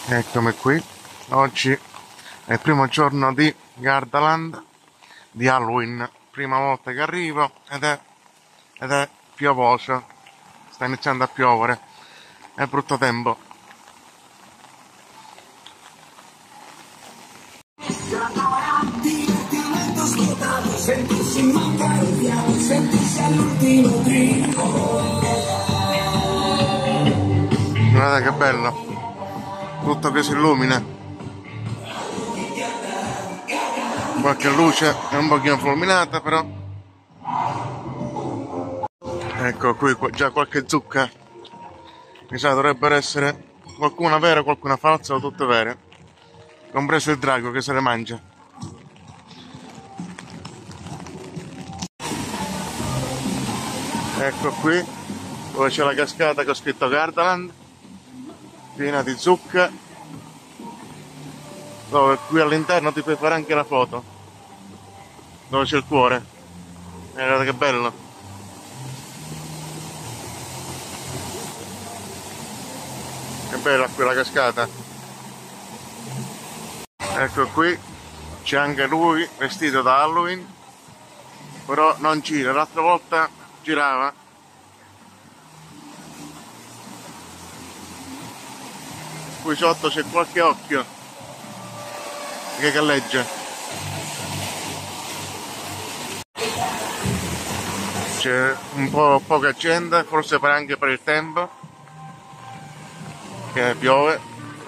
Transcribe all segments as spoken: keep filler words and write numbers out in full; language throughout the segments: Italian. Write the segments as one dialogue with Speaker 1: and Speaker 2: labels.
Speaker 1: Eccomi qui, oggi è il primo giorno di Gardaland, di Halloween, prima volta che arrivo ed è, ed è piovoso, sta iniziando a piovere, è brutto tempo. Guardate che bello, tutto che si illumina, qualche luce è un pochino fulminata però. Ecco qui già qualche zucca, mi sa dovrebbero essere qualcuna vera, qualcuna falsa o tutte vere, compreso il drago che se le mangia. Ecco qui dove c'è la cascata che ho scritto Gardaland, piena di zucche, dove qui all'interno ti puoi fare anche la foto, dove c'è il cuore. E guardate che bello, che bella qui la cascata. Ecco qui c'è anche lui vestito da Halloween, però non gira, l'altra volta girava. Qui sotto c'è qualche occhio che galleggia. C'è un po' poca gente, forse per anche per il tempo che piove.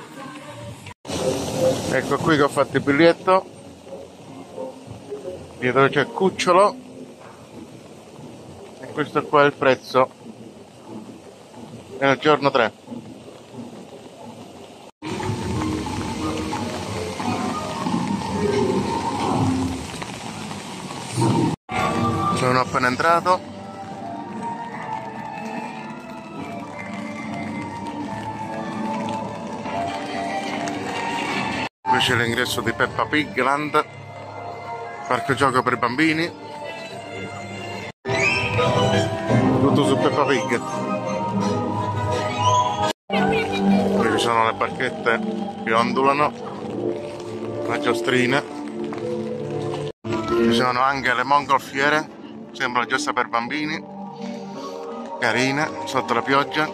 Speaker 1: Ecco qui che ho fatto il biglietto, dietro c'è cucciolo e questo qua è il prezzo. È il giorno tre. Sono appena entrato. Qui c'è l'ingresso di Peppa Pig Land, parco gioco per bambini, tutto su Peppa Pig. Qui ci sono le barchette che ondulano, la giostrina, ci sono anche le mongolfiere, sembra giusta per bambini, carina, sotto la pioggia.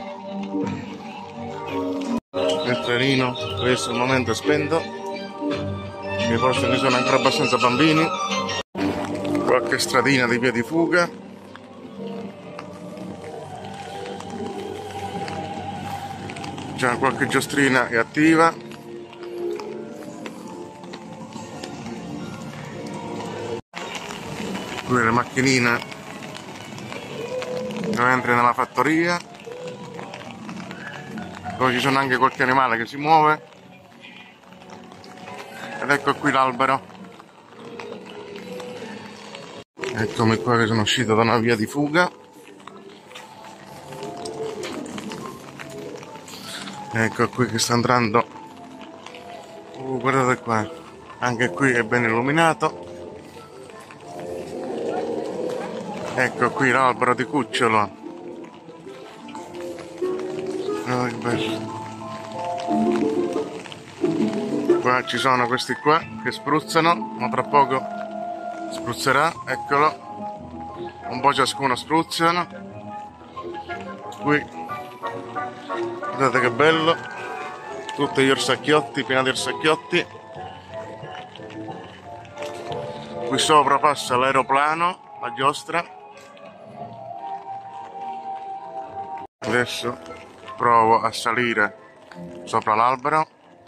Speaker 1: Il trenino questo al momento è spento, che forse ci sono ancora abbastanza bambini. Qualche stradina di via di fuga. C'è qualche giostrina è attiva. Qui la macchinina dove entri nella fattoria, dove ci sono anche qualche animale che si muove. Ed ecco qui l'albero. Eccomi qua che sono uscito da una via di fuga. Ecco qui che sta entrando. Uh, guardate qua, anche qui è ben illuminato. Ecco qui l'albero di cucciolo. Oh, che bello. Qua ci sono questi qua che spruzzano, ma tra poco spruzzerà, eccolo. Un po' ciascuno spruzzano. Qui guardate che bello, tutti gli orsacchiotti, pieni di orsacchiotti. Qui sopra passa l'aeroplano, la giostra. Adesso provo a salire sopra l'albero.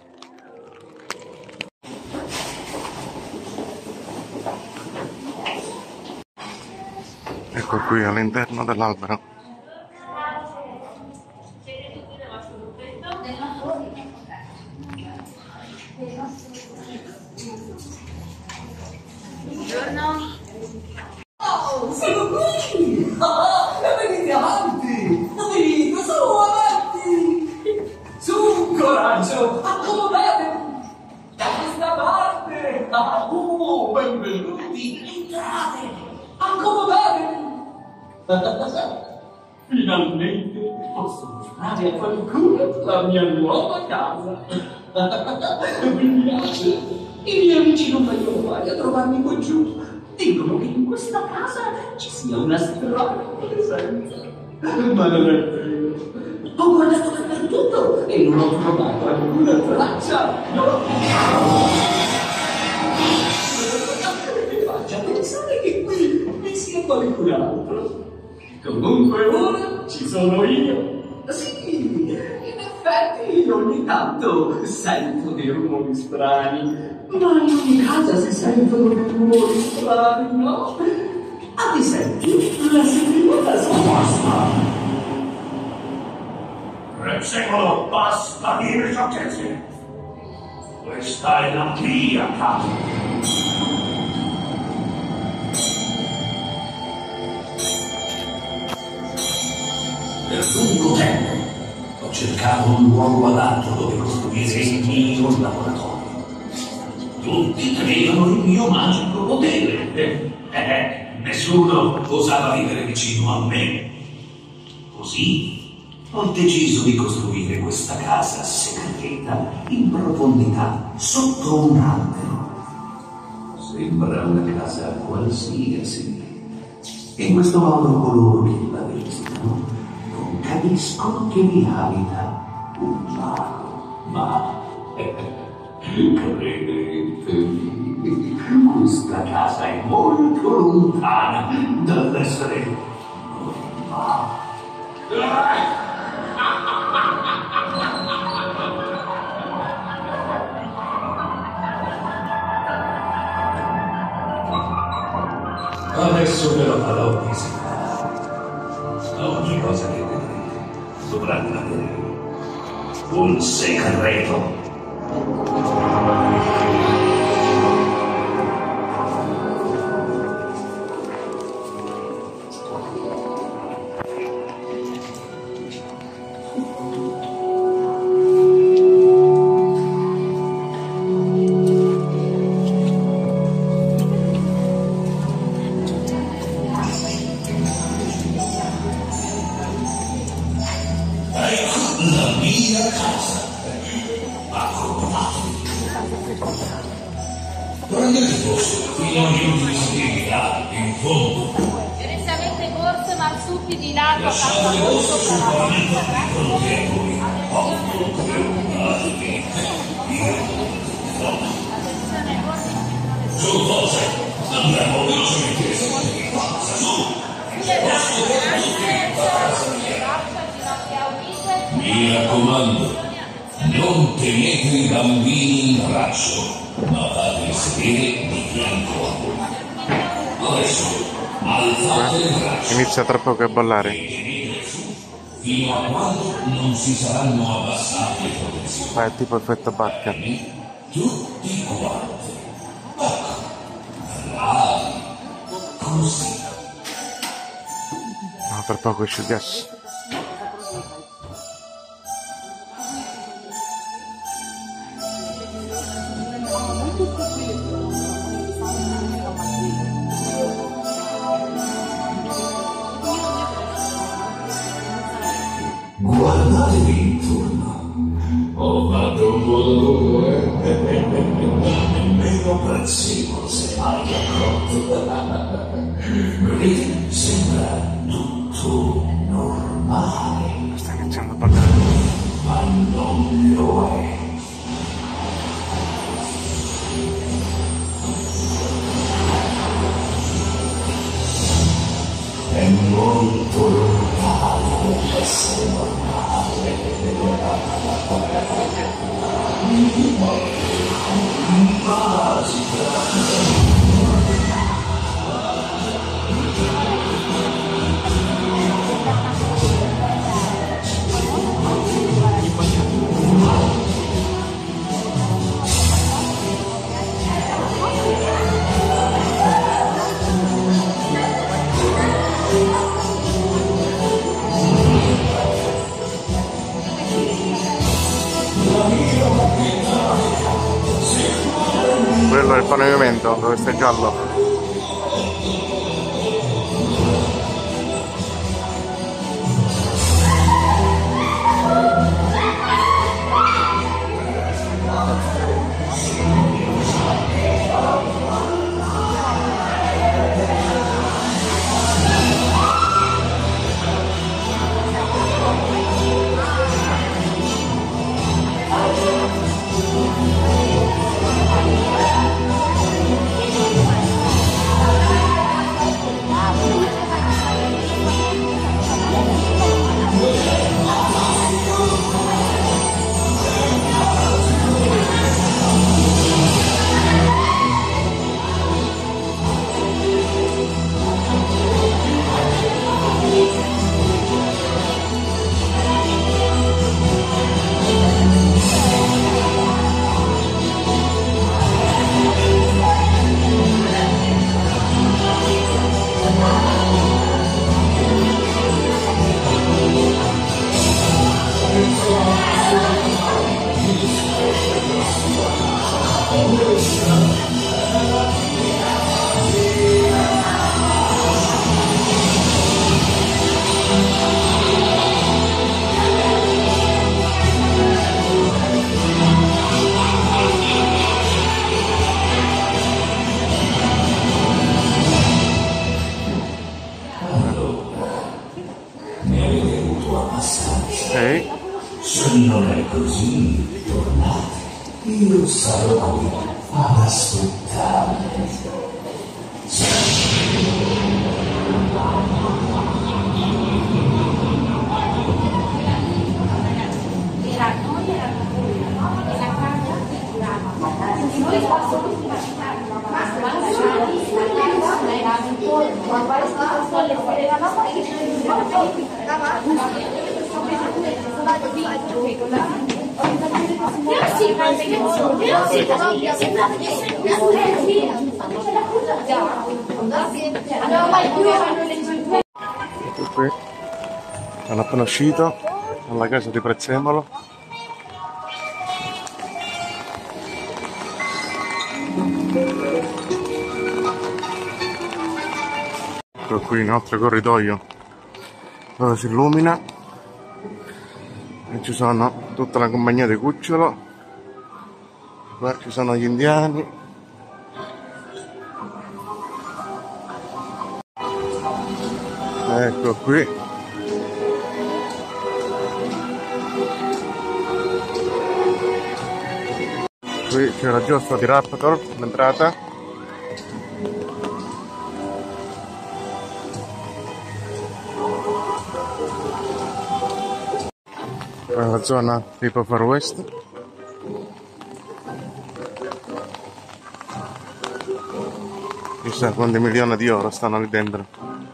Speaker 1: Ecco qui all'interno dell'albero.
Speaker 2: Buongiorno.
Speaker 3: Oh, sono qui! Ah, venite avanti! Non vi dico, sono avanti! Su, coraggio! Accomodatevi! Da questa parte! Ah, oh, benvenuti! Entrate! Accomodatevi! Finalmente posso mostrare a qualcuno la mia nuova casa. Mi piace. I miei amici non vengono mai a trovarmi qua giù. Dicono che in questa casa ci sia una strana presenza. Ma non è vero. Ho guardato dappertutto e non ho trovato alcuna traccia. No. Mi faccia pensare che qui vi sia qualcun altro. Comunque ora ci sono io. Sì, in effetti ogni tanto sento dei rumori strani. Ma in ogni casa si sentono dei rumori strani, no? Ad esempio, la seconda scossa.
Speaker 2: Secolo, basta dire sciocchezze. Questa è la mia casa. Per lungo tempo ho cercato un luogo adatto dove costruire il mio laboratorio. Tutti temevano il mio magico potere. Eh, eh, nessuno osava vivere vicino a me. Così ho deciso di costruire questa casa segreta in profondità sotto un albero. Sembra una casa qualsiasi. In questo modo coloro che la visitano non capiscono che vi abita un mago. Ma credetemi, questa casa è molto lontana dall'essere normale. Adesso però farò visita. Ogni cosa che vedrete dovrà avere un segreto.
Speaker 4: Direttamente corse marsuppi di lago accanto a voi sopra la
Speaker 2: Su, forza! Andiamo velocemente! Forza, su! Mi raccomando, non tenete i bambini in braccio, ma fateli sedere di fianco a voi. Adesso, alzate le braccia.
Speaker 1: Inizia tra poco a ballare.
Speaker 2: E tenetele su fino a quando non si saranno abbassate le protezioni.
Speaker 1: Ma è tipo effetto bacca.
Speaker 2: Tutti quanti. Ecco. Bravi. Così.
Speaker 1: No, tra poco esce il gas.
Speaker 2: Guardatevi intorno. Ho fatto un buon lavoro, eh? Nemmeno prezzemolo se mai accorto. Vedete? Sembra tutto normale.
Speaker 1: Sta iniziando a ballare.
Speaker 2: Ma non lo è. È molto lontano dall'essere normale.
Speaker 1: Quello è il pavimento dove sta il giallo.
Speaker 2: Se non è così, tornate. Io sarò qui ad aspettare.
Speaker 1: Ecco qui, sono appena uscito dalla casa di Prezzemolo. Ecco qui un altro corridoio dove si illumina e ci sono tutta la compagnia di Cucciolo. Qua ci sono gli indiani. Ecco qui. Qui c'è la giostra di Raptor, l'entrata. Qua è la zona tipo Far West. Chissà quanti milioni di euro stanno lì dentro.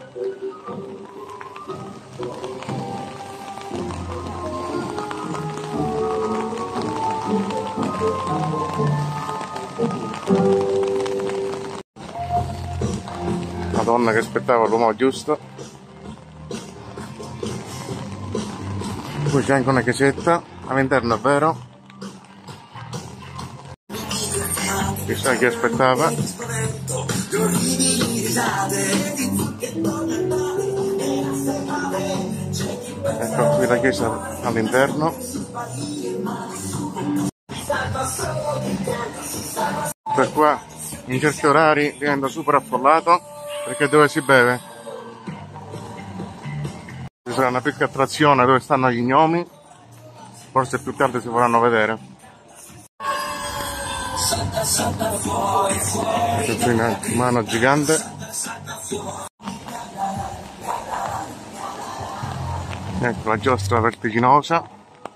Speaker 1: La donna che aspettava l'uomo giusto. Poi c'è anche una chiesetta all'interno, è vero? Chissà chi aspettava. Ecco qui la chiesa all'interno. Per qua in certi orari diventa super affollato perché dove si beve ci sarà una piccola attrazione dove stanno gli gnomi, forse più tardi si faranno vedere. Ecco qui una mano gigante. Ecco la giostra vertiginosa.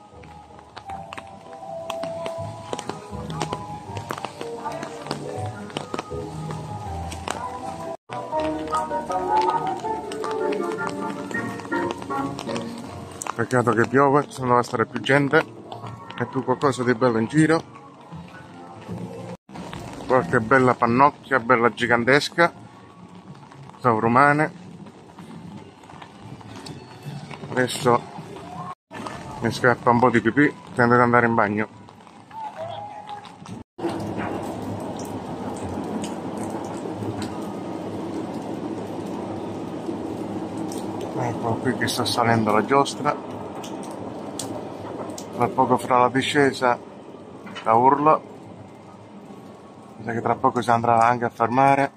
Speaker 1: Peccato che piove, se no deve stare più gente e più qualcosa di bello in giro. Qualche bella pannocchia, bella gigantesca, sovrumane. Adesso mi scappa un po' di pipì, tendo ad andare in bagno. Ecco qui che sta salendo la giostra. Tra poco farà la discesa da Urlo. Mi sa che tra poco si andrà anche a fermare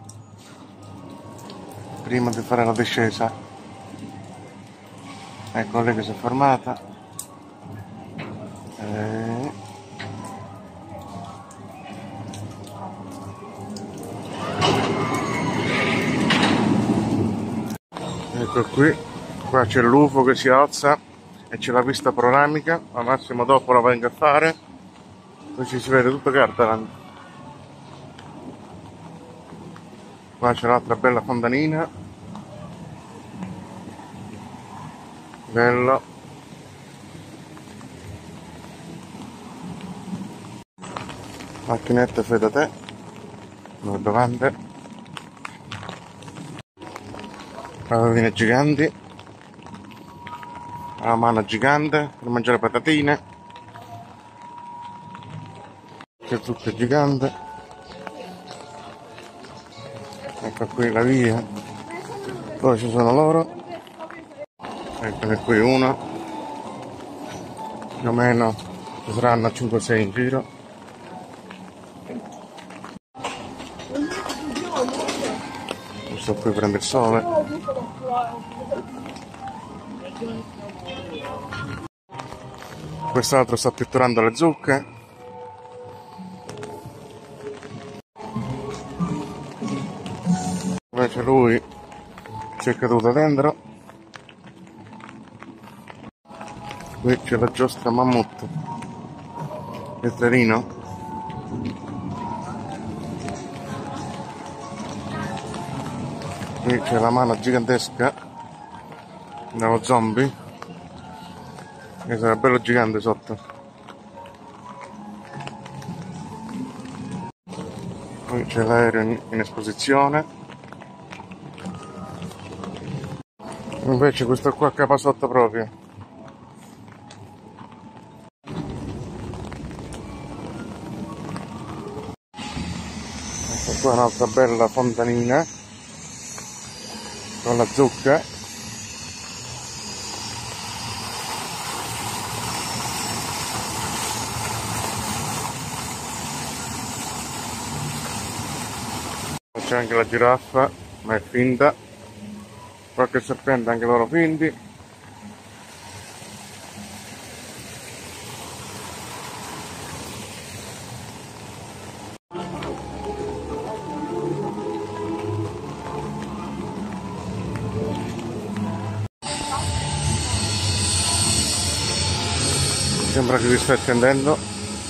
Speaker 1: prima di fare la discesa. Ecco lei che si è fermata. E... ecco qui, qua c'è l'U F O che si alza e c'è la vista panoramica, al massimo dopo la vengo a fare, così si vede tutta Gardaland. Qua c'è un'altra bella fontanina, bello. Macchinette fai da te, due bevande, patatine giganti, la mano gigante per mangiare patatine, c'è zucca gigante, ecco qui la via, poi ci sono loro, eccone qui uno, più o meno ci saranno cinque sei in giro. Sto qui prende il sole. Quest'altro sta pitturando le zucche. Invece lui ci è caduto dentro. Qui c'è la giostra mammut, il terino. Qui c'è la mano gigantesca dello zombie, che sarà bello gigante sotto. Qui c'è l'aereo in, in esposizione. Invece questo qua capa sotto proprio. Ecco qua un'altra bella fontanina con la zucca. C'è anche la giraffa, ma è finta. Qualche serpente, anche loro finti. Sembra che si sta accendendo.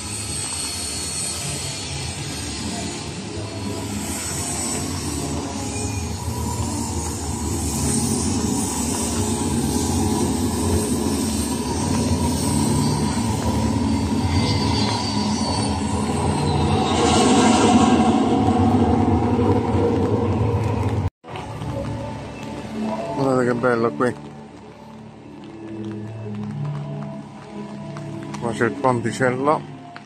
Speaker 1: Guardate che bello qui. Qua c'è il ponticello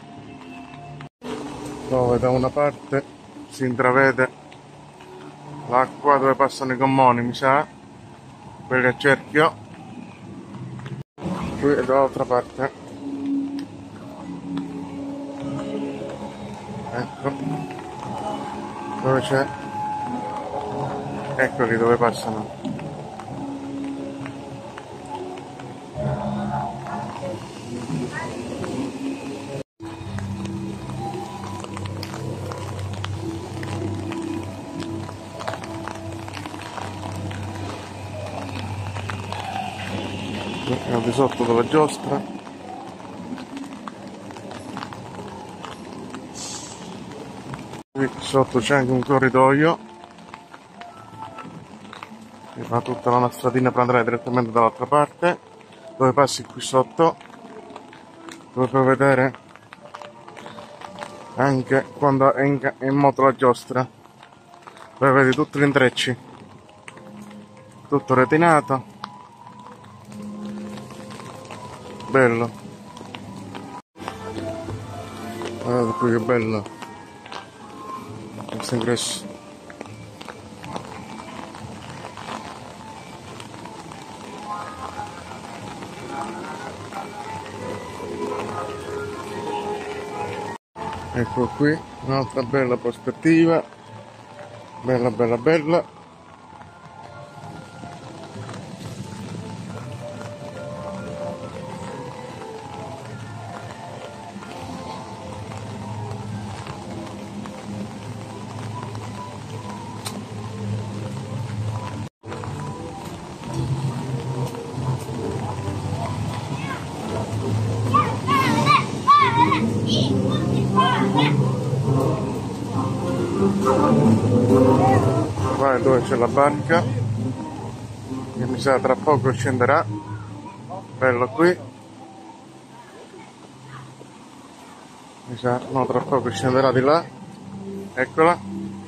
Speaker 1: dove da una parte si intravede l'acqua dove passano i gommoni, mi sa, quelli a cerchio. Qui è dall'altra parte, ecco dove c'è, eccoli dove passano. È al di sotto della giostra. Qui sotto c'è anche un corridoio che fa tutta la stradina per andare direttamente dall'altra parte, dove passi qui sotto, dove puoi vedere anche quando è in, è in moto la giostra, dove vedi tutti gli intrecci, tutto retinato. Bello, guardate qui che bello questo ingresso. Ecco qui un'altra bella prospettiva, bella bella bella. Qua è dove c'è la barca che mi sa tra poco scenderà. Bello qui, mi sa no tra poco scenderà di là, eccola.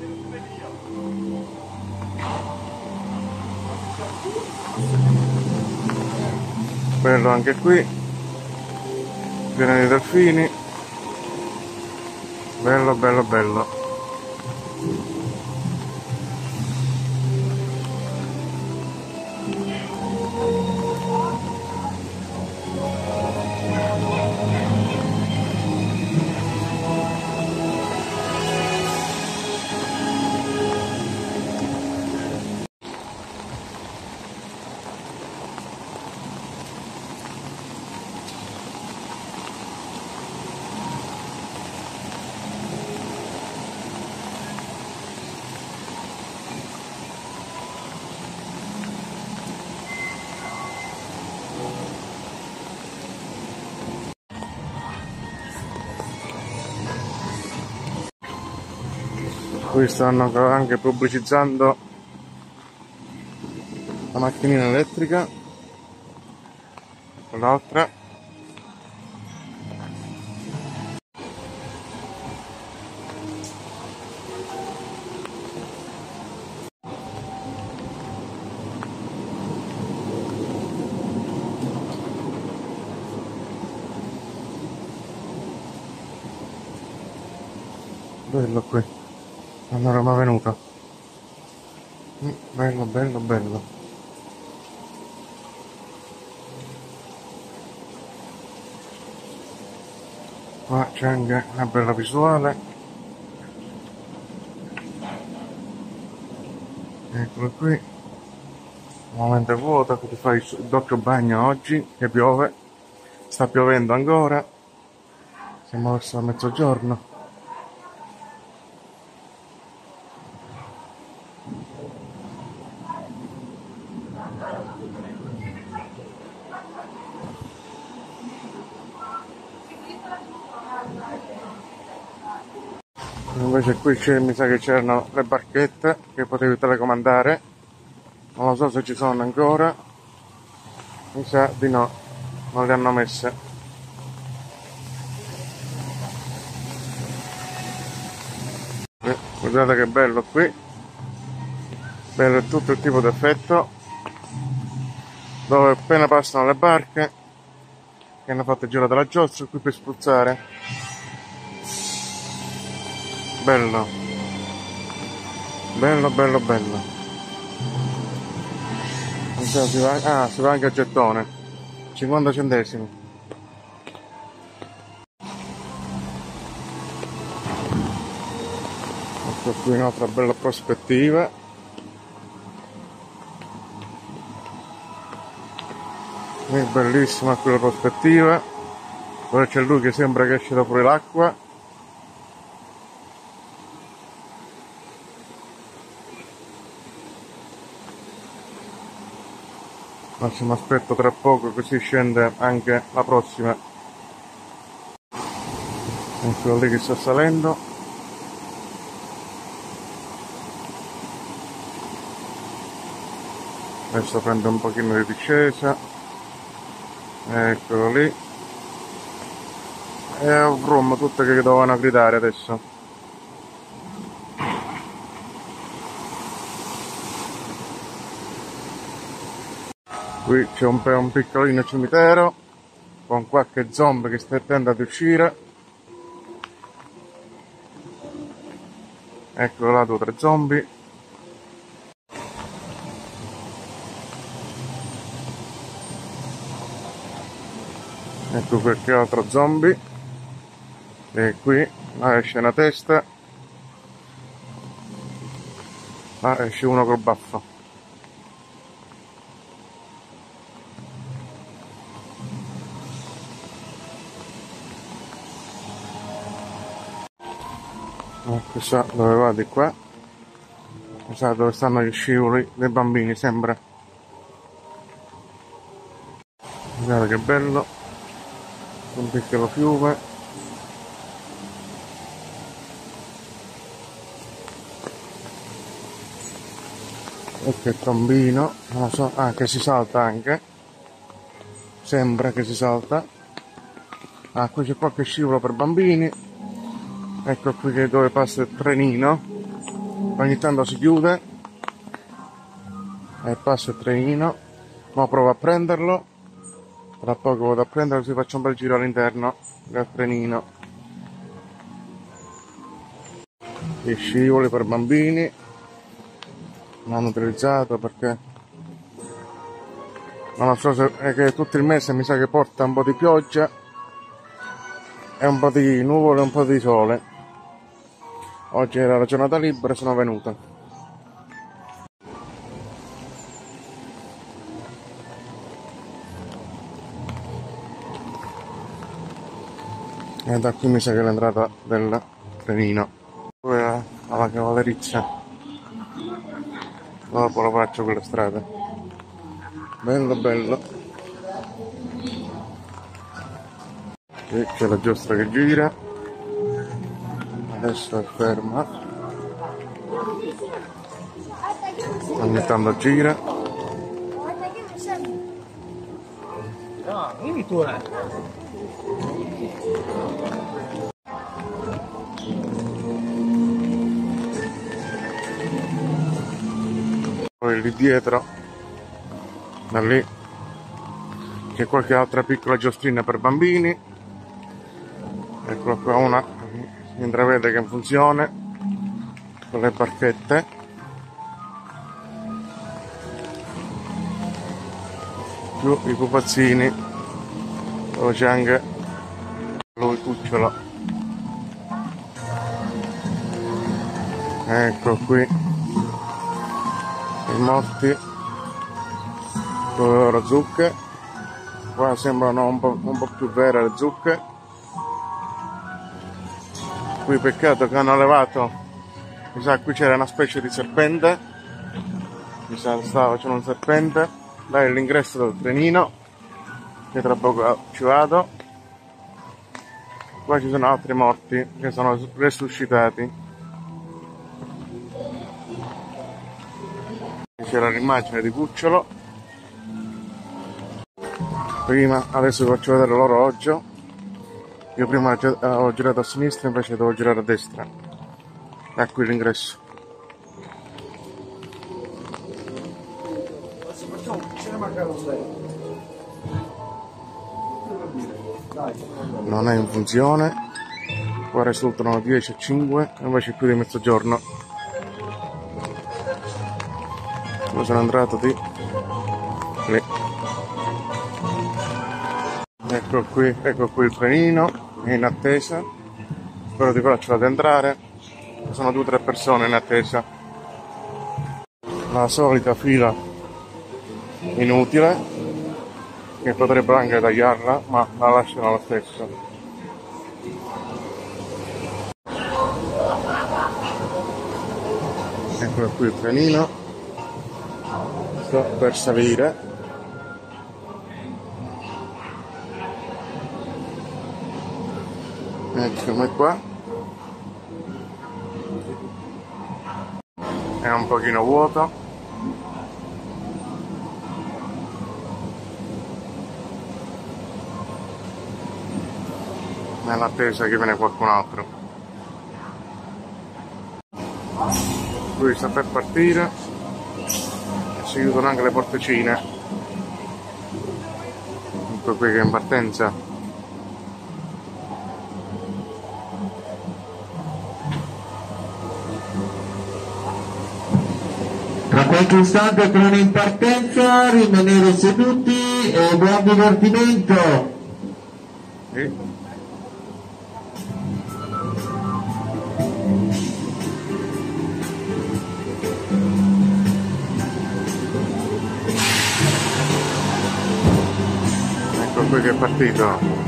Speaker 1: Bello anche qui, pieno di delfini, bello bello bello. Qui stanno anche pubblicizzando la macchinina elettrica, l'altra. Bello qui, non ero mai venuto. Mm, bello, bello, bello. Qua c'è anche una bella visuale. Eccolo qui. Il momento è vuoto, che ti fai il doppio bagno oggi, che piove. Sta piovendo ancora. Siamo verso mezzogiorno. Invece qui mi sa che c'erano le barchette che potevi telecomandare, non lo so se ci sono ancora, mi sa di no, non le hanno messe. Eh, guardate che bello qui, bello tutto il tipo di effetto, dove appena passano le barche che hanno fatto il giro della giostra, qui per spruzzare. Bello, bello, bello, bello. Si va, ah, si va anche a gettone, cinquanta centesimi. Ecco qui un'altra bella prospettiva. È bellissima qui la prospettiva, dove c'è lui che sembra che esce da fuori l'acqua. Massimo aspetto tra poco, così scende anche la prossima. Eccolo lì che sta salendo. Adesso prende un pochino di discesa. Eccolo lì. E un rum, tutte che dovevano gridare adesso. Qui c'è un, un piccolino cimitero con qualche zombie che sta tentando di uscire. Eccolo là, due o tre zombie. Ecco qualche altro zombie. E qui là esce una testa. Là esce uno col baffo. Chissà dove va di qua, chissà dove stanno gli scivoli dei bambini, sembra. Guardate che bello, un piccolo fiume. E che tombino, non lo so, ah, che si salta anche, sembra che si salta. Ah, qui c'è qualche scivolo per bambini. Ecco qui che dove passa il trenino, ogni tanto si chiude e passa il trenino. Ora provo a prenderlo, tra poco vado a prenderlo, si faccia un bel giro all'interno del trenino. Gli scivoli per bambini non hanno utilizzato perché non lo so se è che tutto il mese mi sa che porta un po' di pioggia e un po' di nuvole e un po' di sole. Oggi era la giornata libera e sono venuta. E da qui mi sa che è l'entrata del trenino. Poi alla cavallerizza. Dopo lo faccio con le strade. Bello bello. Qui c'è la giostra che gira. Adesso è ferma. ogni tanto gira.
Speaker 5: No, dimmi tu, eh.
Speaker 1: Poi lì dietro, da lì, c'è qualche altra piccola giostrina per bambini. Eccola qua, una si intravede che è in funzione con le barchette. Più i pupazzini, dove c'è anche lui cucciolo. Ecco qui i morti con le loro zucche. Qua sembrano un po', un po' più vere le zucche. Qui peccato che hanno levato, mi sa qui c'era una specie di serpente, mi sa stava facendo un serpente. Là è l'ingresso del trenino, che tra poco ci vado. Qua ci sono altri morti che sono resuscitati. C'era l'immagine di cucciolo. Prima, adesso vi faccio vedere l'orologio. Io prima ho girato a sinistra, invece devo girare a destra. Da qui l'ingresso. Non è in funzione. Qua risultano dieci e cinque, invece più di mezzogiorno. Io sono entrato di lì. Ecco qui, ecco qui il trenino, è in attesa. Spero di farcela di entrare. Sono due o tre persone in attesa. La solita fila inutile, che potrebbero anche tagliarla, ma la lasciano lo stesso. Eccolo qui il trenino. Sto per salire. Eccomi qua. È un pochino vuoto. Nell'attesa che viene qualcun altro. Lui sta per partire e si chiudono anche le porticine. Ecco qui che è in partenza.
Speaker 6: Tra qualche istante treno in partenza, rimanere seduti e buon divertimento.
Speaker 1: Sì. Ecco qui che è partito.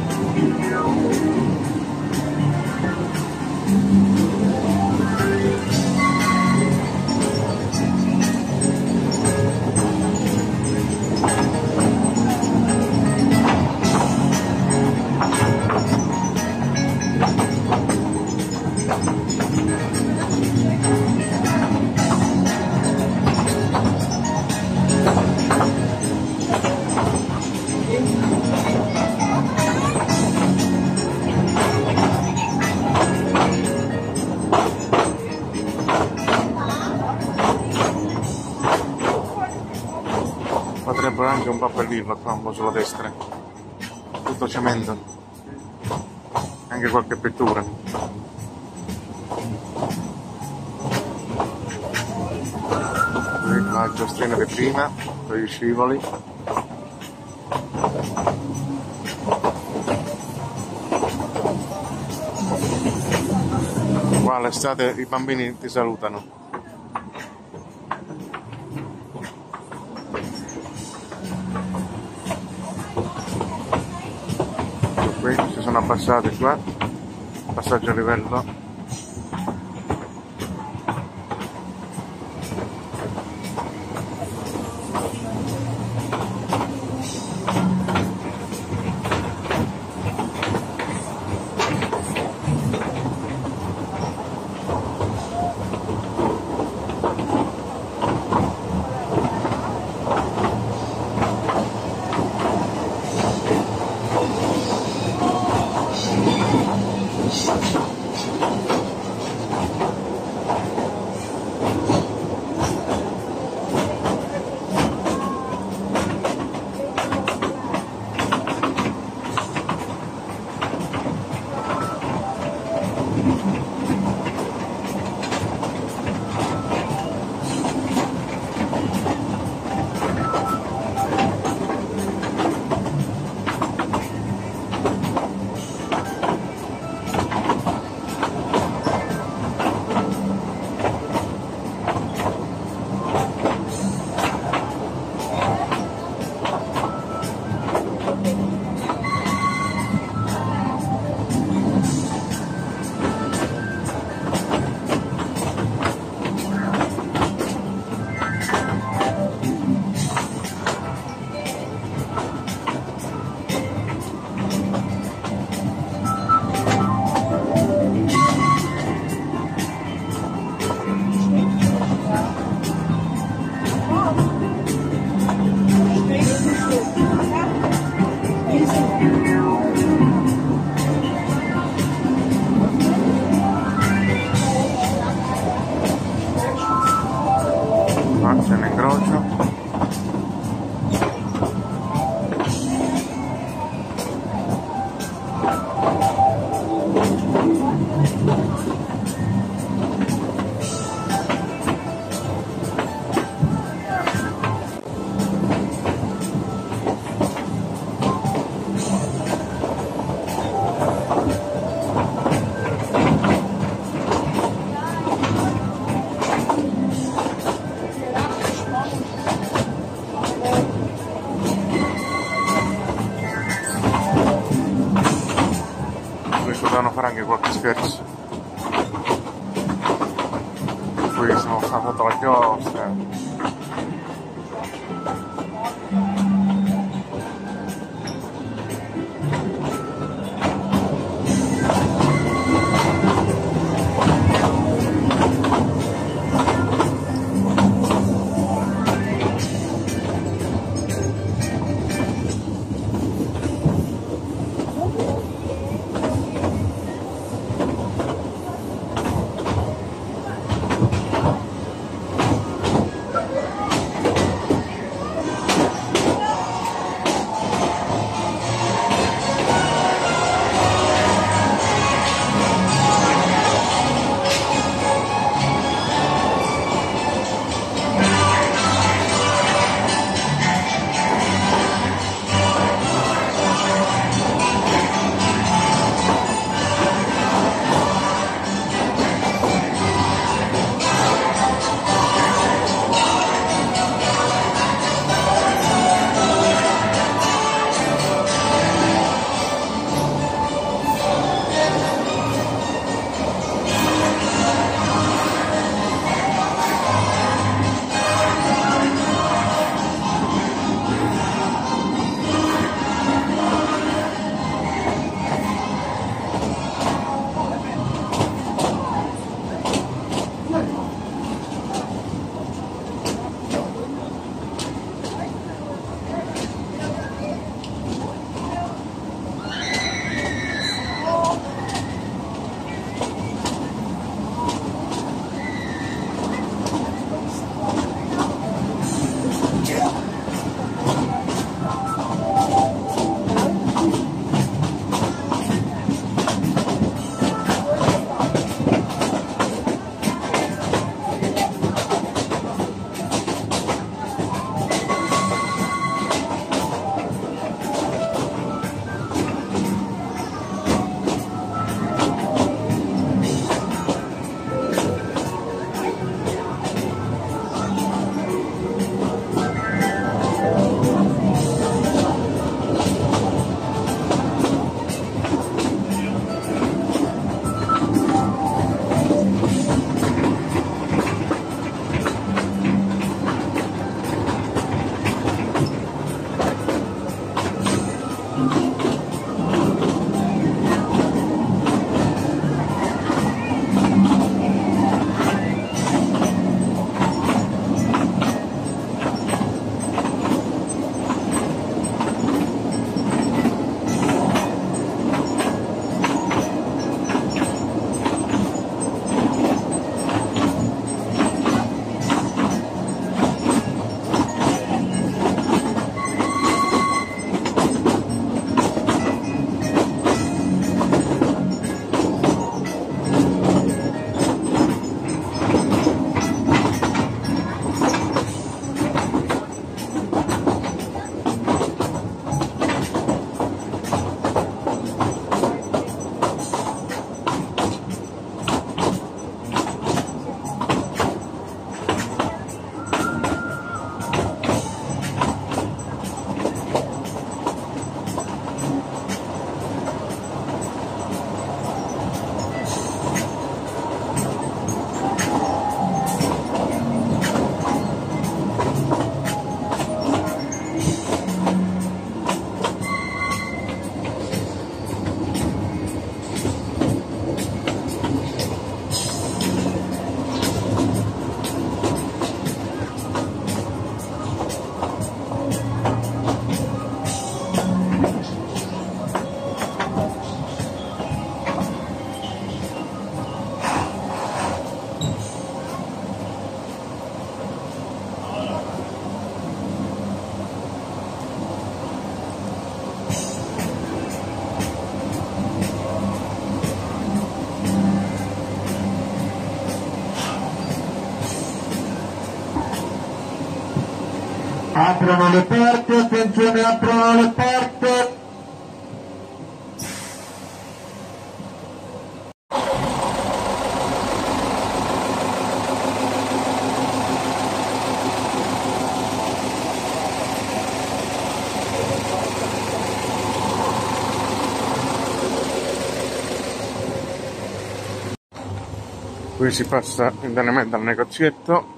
Speaker 1: Potrebbero anche un po' abbellirlo qua, un po' sulla destra. Tutto cemento. Anche qualche pittura. Qui la giostrina di prima, con gli scivoli. Qua all'estate i bambini ti salutano. Qui si sono abbassati qua, passaggio a livello. C'è un incrocio. Potevano fare anche qualche scherzo. Qui siamo stati la chiosca.
Speaker 6: Aprono le porte, attenzione, aprono le porte.
Speaker 1: Qui si passa immediatamente al negozietto.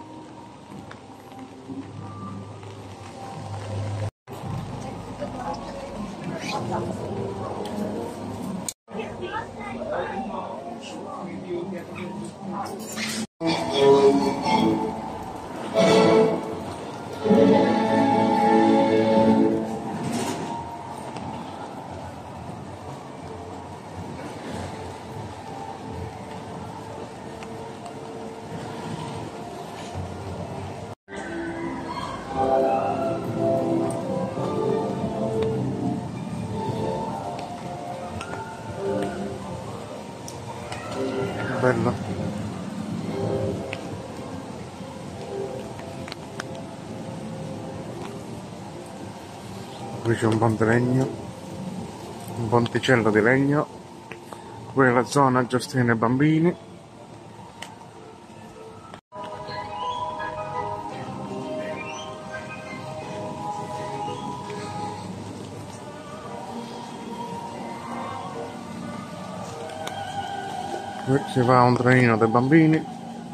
Speaker 1: Bello. Qui c'è un ponte legno, un ponticello di legno. Qui è la zona giostina bambini. Qui si va a un trenino dei bambini.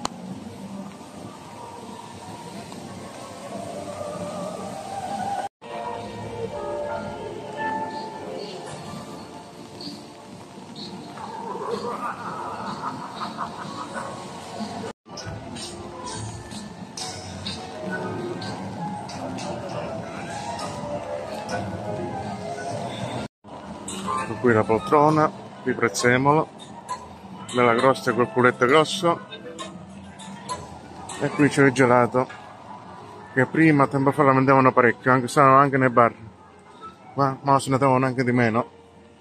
Speaker 1: Qui la poltrona di prezzemolo, bella grossa col culetto grosso, e qui c'è il gelato che prima tempo fa la vendevano parecchio, anche stavano anche nei bar, ma, ma se ne davano anche di meno.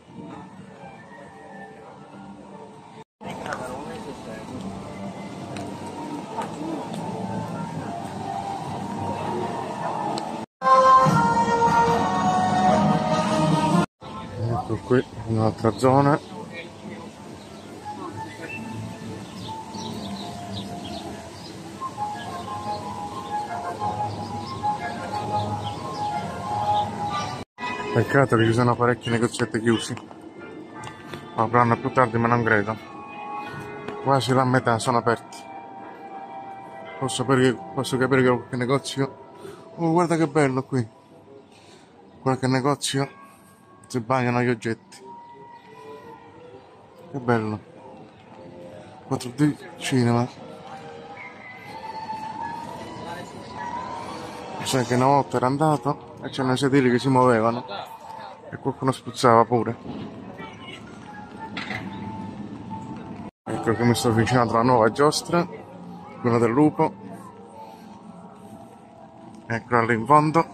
Speaker 1: Ecco qui un'altra zona. Peccato che ci sono parecchi negozietti chiusi, ma avranno più tardi, ma non credo. Quasi la metà sono aperti. Posso, per, posso capire che qualche negozio... Oh, guarda che bello qui! Qualche negozio si bagnano gli oggetti. Che bello! quattro D cinema. Sai che una volta era andato e c'erano i sedili che si muovevano e qualcuno spruzzava pure. Ecco che mi sto avvicinando alla nuova giostra, quella del lupo. Eccola lì in fondo.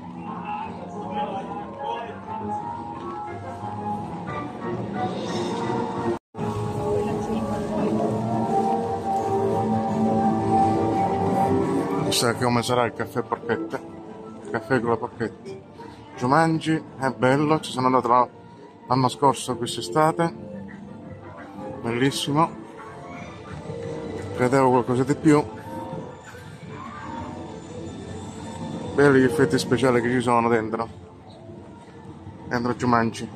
Speaker 1: Chissà come sarà il caffè porchetta, il caffè con la porchetta. Jumanji è bello, ci sono andato l'anno scorso quest'estate, bellissimo, credevo qualcosa di più. Belli gli effetti speciali che ci sono dentro, dentro Jumanji.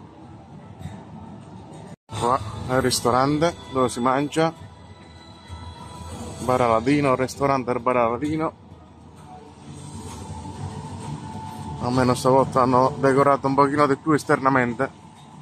Speaker 1: Qua è il ristorante dove si mangia. Bar Aladino, ristorante del Bar Aladino. Almeno stavolta hanno decorato un pochino di più esternamente.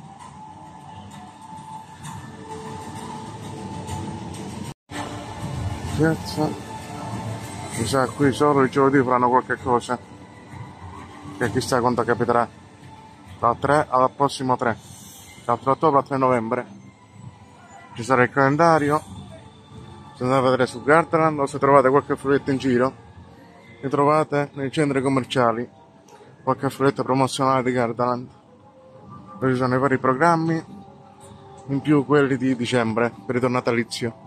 Speaker 1: Piazza. Mi sa qui solo il giovedì faranno qualche cosa. Che chissà quanto capiterà. Dal tre al prossimo tre. Dal tre ottobre al tre novembre. Ci sarà il calendario. Se andate a vedere su Gardaland o se trovate qualche foglietto in giro, li trovate nei centri commerciali, qualche foglietto promozionale di Gardaland, dove ci sono i vari programmi, in più quelli di dicembre, periodo natalizio.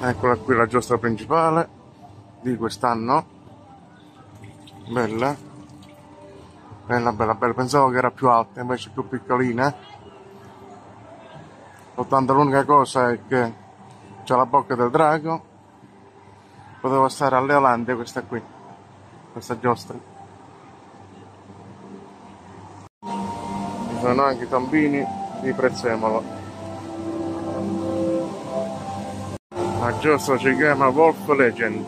Speaker 1: Eccola qui la giostra principale di quest'anno. Bella. Bella, bella, bella. Pensavo che era più alta, invece più piccolina. Soltanto l'unica cosa è che c'è la bocca del drago. Poteva stare alle Olandie questa qui, questa giostra. Ci sono anche i tombini di prezzemolo. La giostra si chiama Wolf Legend.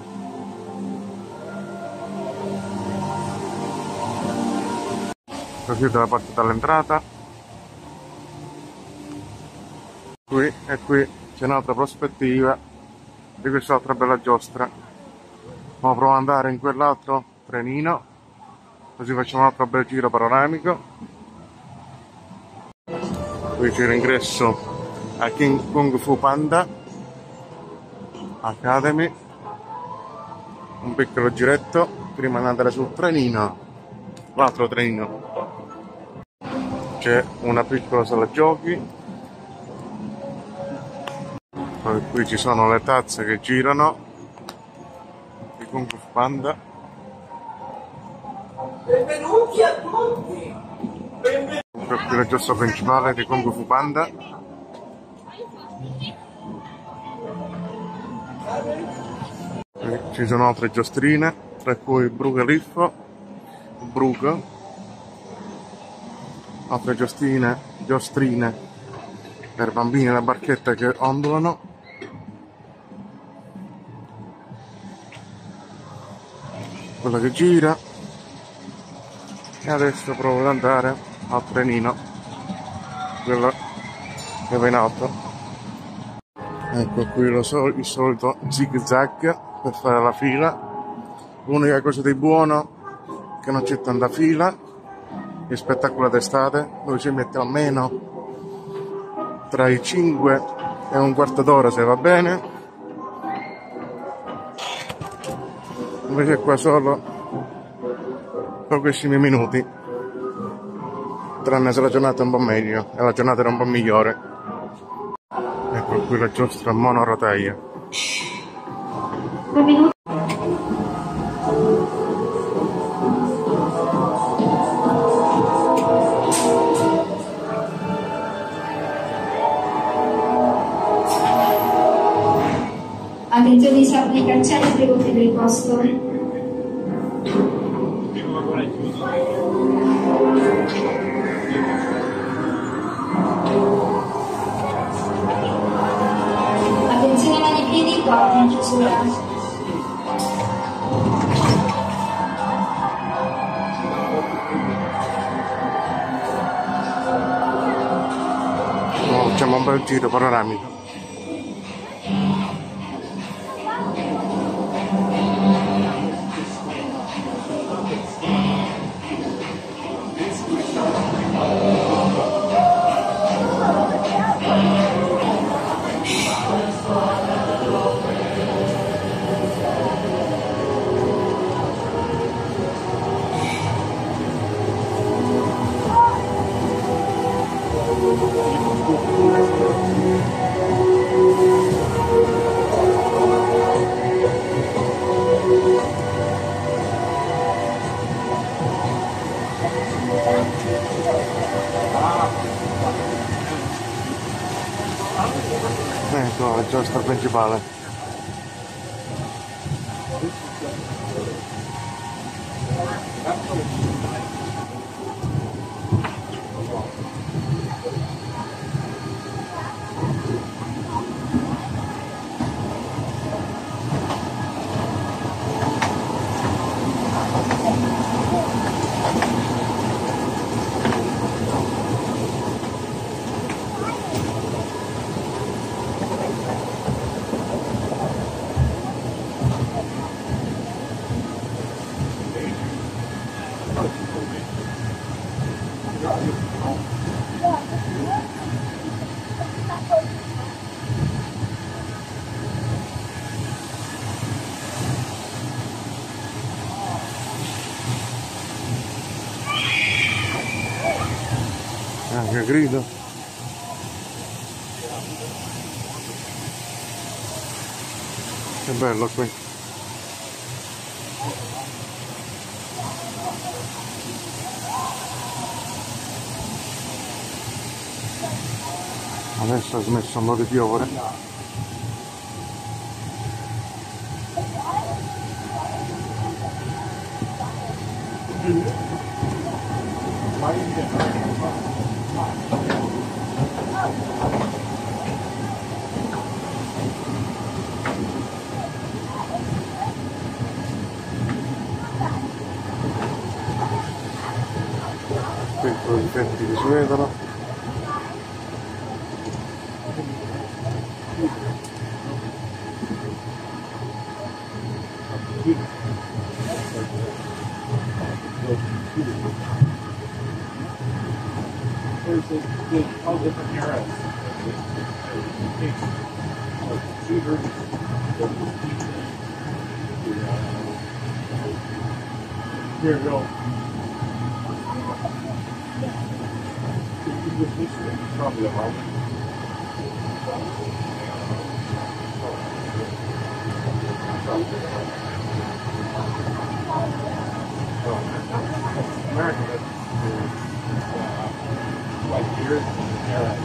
Speaker 1: Così te la porto dall'entrata. Qui e qui c'è un'altra prospettiva di quest'altra bella giostra. Ora provo ad andare in quell'altro trenino, così facciamo un altro bel giro panoramico. Qui c'è l'ingresso a King Kung Fu Panda Academy, un piccolo giretto prima di andare sul trenino, l'altro trenino. C'è una piccola sala giochi, poi qui ci sono le tazze che girano di Kung Fu Panda.
Speaker 3: Benvenuti a tutti! Benvenuti!
Speaker 1: Qui la giostra principale di Kung Fu Panda. Qui ci sono altre giostrine, tra cui Bruco e Liffo, Bruco, altre giostrine, giostrine per bambini e le barchette che ondulano. Quella che gira. E adesso provo ad andare al trenino, quello che va in alto. Ecco qui lo so, il solito zig zag per fare la fila. L'unica cosa di buono è che non c'è tanta fila rispetto a quella d'estate, dove ci mette almeno tra i cinque e un quarto d'ora se va bene. Invece qua solo pochissimi minuti, tranne se la giornata è un po' meglio e la giornata era un po' migliore. Ecco qui la giostra monorotaia.
Speaker 7: Attenzione ai sappi cacciare, prego prendere il posto. Attenzione mani e piedi, porti in chiusura.
Speaker 1: Facciamo un bel giro panoramico. Ecco la giostra principale. Ah, che grido! Che bello qui. Adesso ha smesso un po' di piovere. Qui i difetti che si vedono.
Speaker 5: There's all different eras. Here we go. Probably a lot. American, like years era.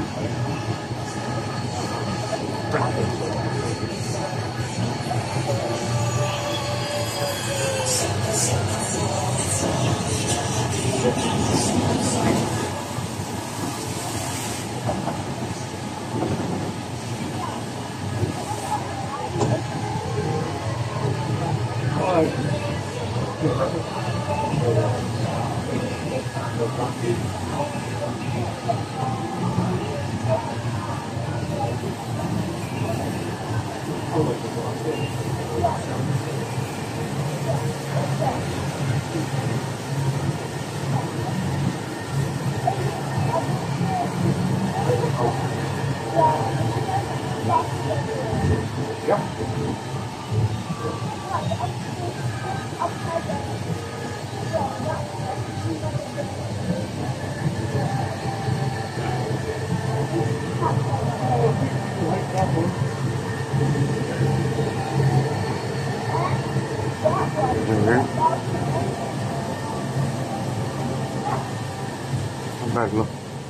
Speaker 1: Bello,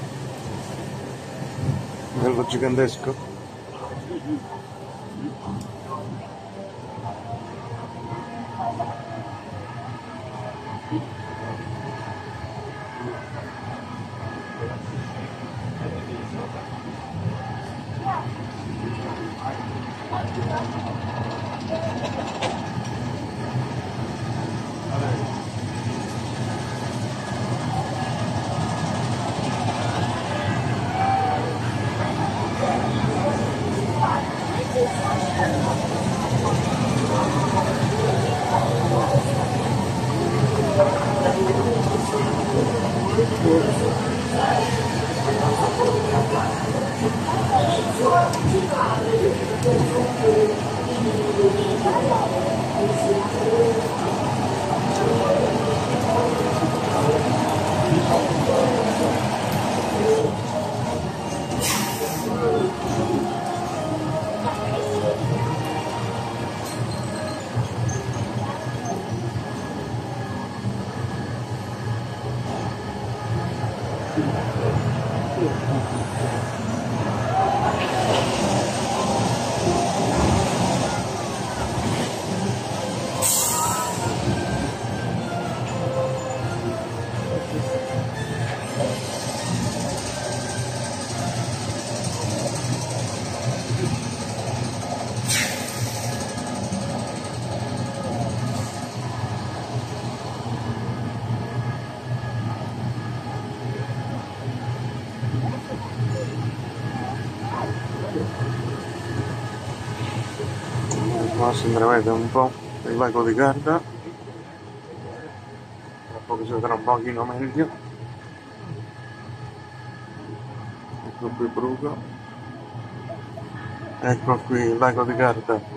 Speaker 1: bello gigantesco. Qua si intravede un po' il lago di Garda, tra poco si vedrà un pochino meglio. Ecco qui Bruco, ecco qui il lago di Garda.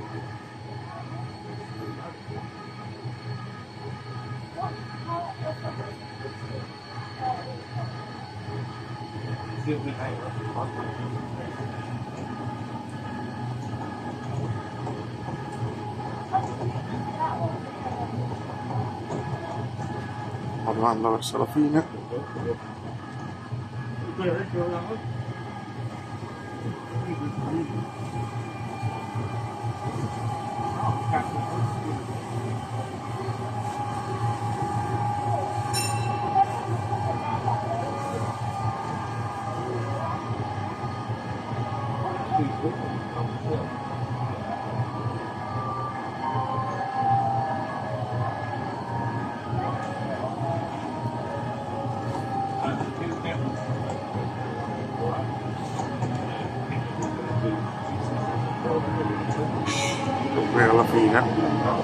Speaker 1: andando verso la fine. Qui alla fine.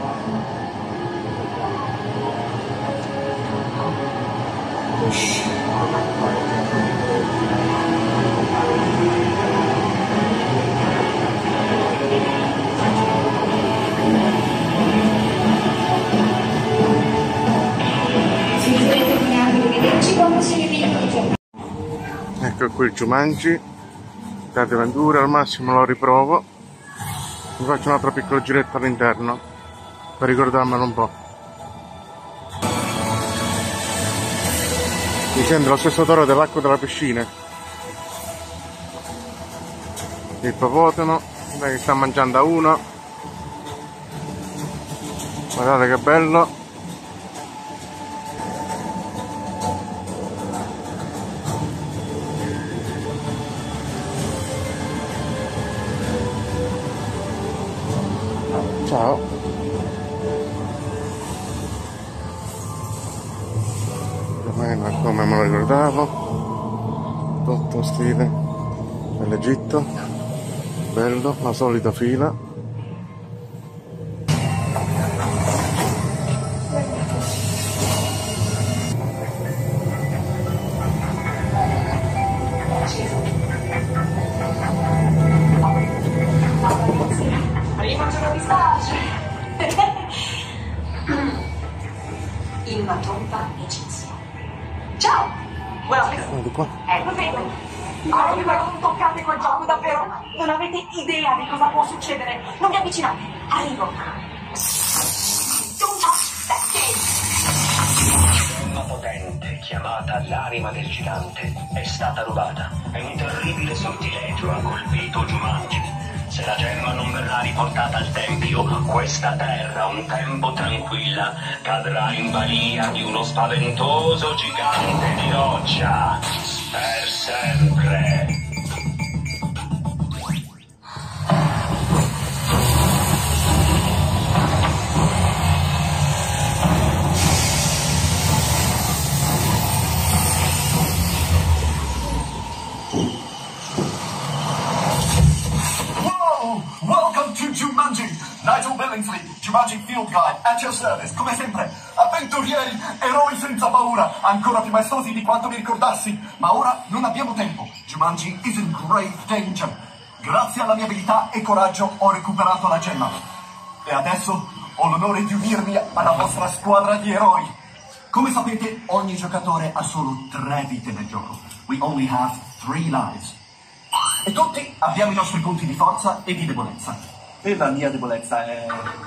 Speaker 7: Si state terminando di vederci quando si rivede.
Speaker 1: Ecco qui il Jumanji, Cade Ventura, al massimo lo riprovo, mi faccio un'altra piccola giretta all'interno per ricordarmelo un po'. Mi sembra lo stesso odore dell'acqua della piscina. Il ippopotamo, che sta mangiando a uno, guardate che bello. Ciao. Più o meno come me lo ricordavo, tutto stile dell'Egitto, bello, la solita fila.
Speaker 8: Il matomba egizio. Ciao! Welcome.
Speaker 1: Di qua.
Speaker 8: Ecco, vedi. Allora, non toccate quel gioco davvero. Non avete idea di cosa può succedere. Non vi avvicinate. Arrivo. Don't touch that game.
Speaker 2: Una potente chiamata l'anima del gigante è stata rubata e un terribile sortilegio ha colpito Jumanji. Se la gemma non verrà riportata al tempio, questa terra, un tempo tranquilla, cadrà in balia di uno spaventoso gigante di roccia. Per sempre.
Speaker 9: Welcome to Jumanji! Nigel Billingsley, Jumanji Field Guide, at your service, come sempre. Avventurieri, eroi senza paura, ancora più maestosi di quanto mi ricordassi. Ma ora non abbiamo tempo. Jumanji is in grave danger. Grazie alla mia abilità e coraggio ho recuperato la gemma. E adesso ho l'onore di unirmi alla vostra squadra di eroi. Come sapete, ogni giocatore ha solo tre vite nel gioco. We only have three lives. E tutti abbiamo i nostri punti di forza e di debolezza. E la mia debolezza è...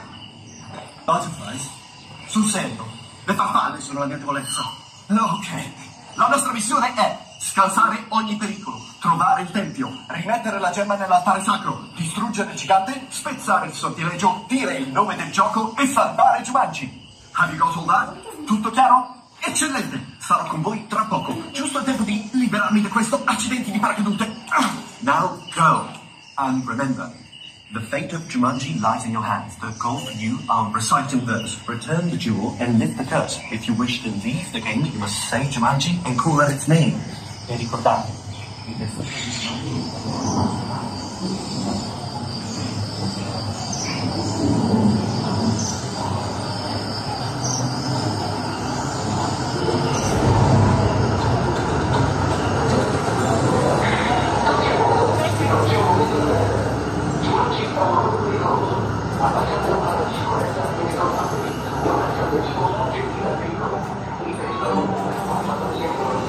Speaker 9: Butterflies? Sul serio? Le farfalle sono la mia debolezza. Ok. La nostra missione è scansare ogni pericolo, trovare il tempio, rimettere la gemma nell'altare sacro, distruggere il gigante, spezzare il sortilegio, dire il nome del gioco e salvare Jumanji. Have you got all that? Tutto chiaro? Eccellente! Sarò con voi tra poco. Giusto il tempo di liberarmi da questo accidente di paracadute. Now go. And remember, the fate of Jumanji lies in your hands. The goal for you, I'll recite in verse. Return the jewel and lift the curse. If you wish to leave the game, you must say Jumanji and call out its name. E ricordate, lift the curse.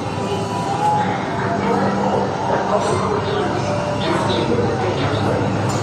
Speaker 2: Thank you.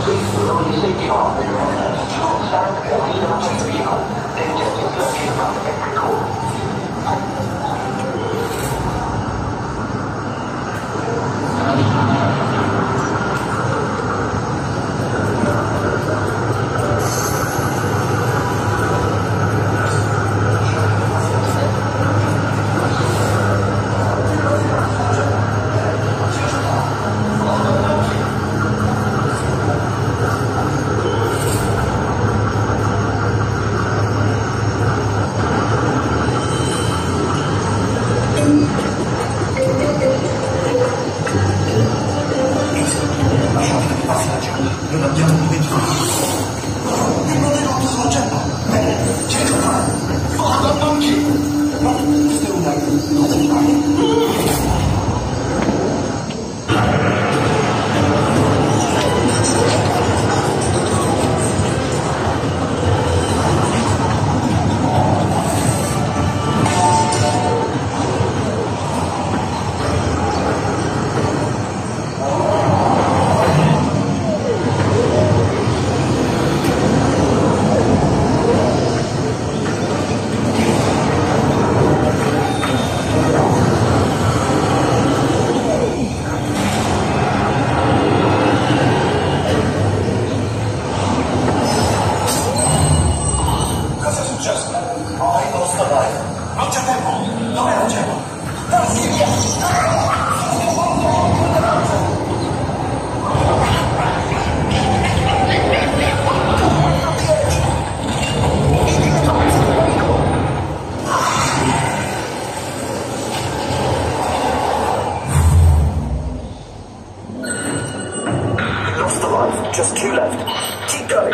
Speaker 9: Just two left. Keep going.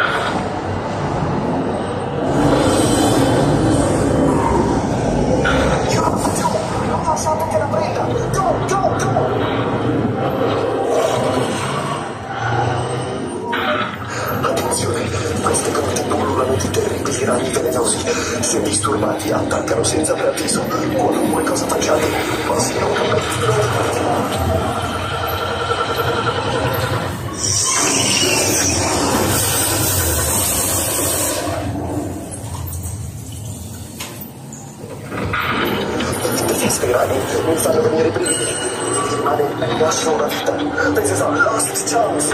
Speaker 9: Non lasciate che la prenda. Go, go, go. Attenzione, queste grotte pullulano di terribili ragni velenosi. Se disturbati, attaccano senza preavviso. Qualunque cosa facciate, passi non capite. Questi ragni mi fanno venire i brividi. Rimane in lascio una vita. This is our last chance.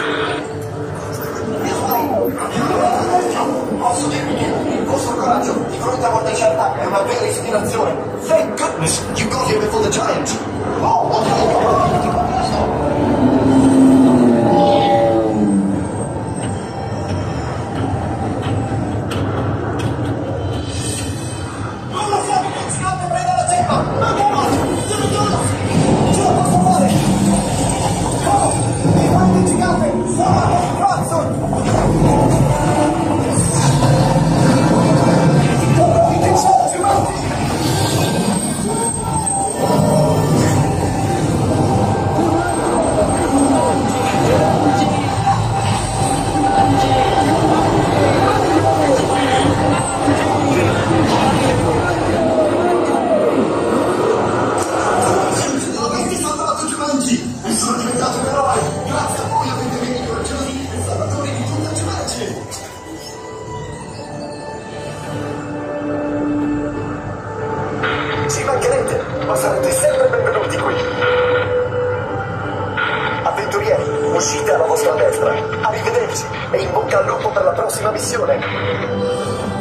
Speaker 9: Posso dirvi che il vostro coraggio di fronte a morteccia attacca è una vera ispirazione. Thank goodness you got here before the giant. Oh, oh, ci mancherete, ma sarete sempre benvenuti qui. Avventurieri, uscite alla vostra destra. Arrivederci e in bocca al lupo per la prossima missione.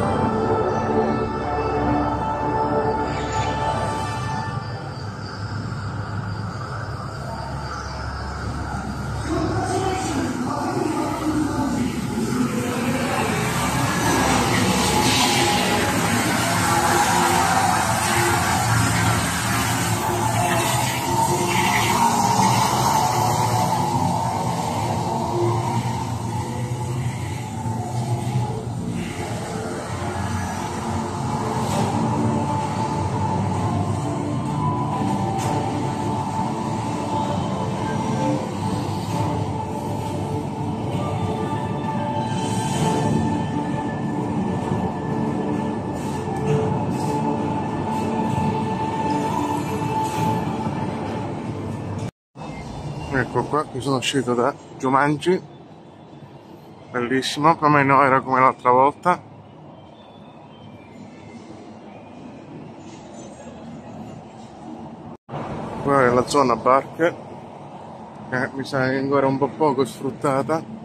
Speaker 1: Ecco qua, mi sono uscito da Jumanji, bellissimo, come no, era come l'altra volta. Qua è la zona barche, che mi sa ancora un po' poco sfruttata.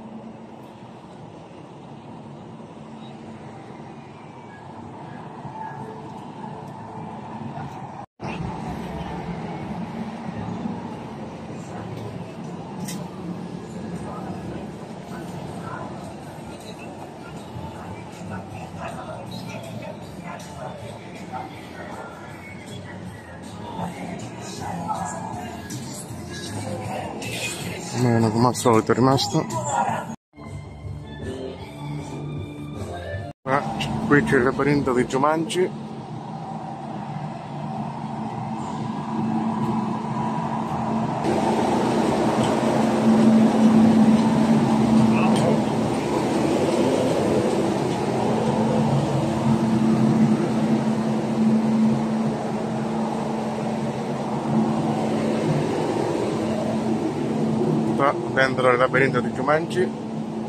Speaker 1: Meno come al solito è rimasto. Ah, qui c'è il labirinto di Jumanji. entrata dentro il labirinto di Jumanji.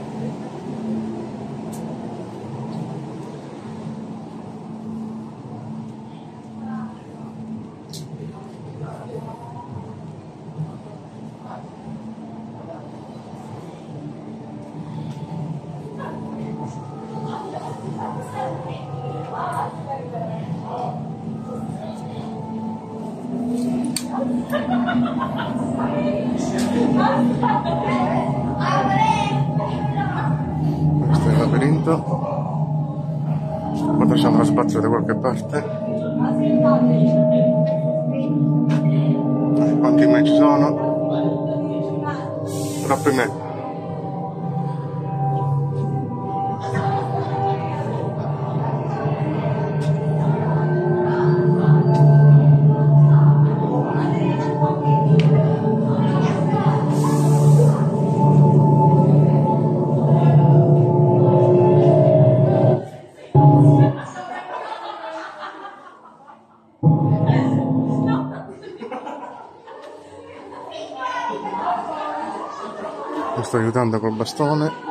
Speaker 1: Questo è il labirinto, poi facciamo lo spazio da qualche parte. Quanti me ci sono? Troppi me. Mi sto aiutando col bastone.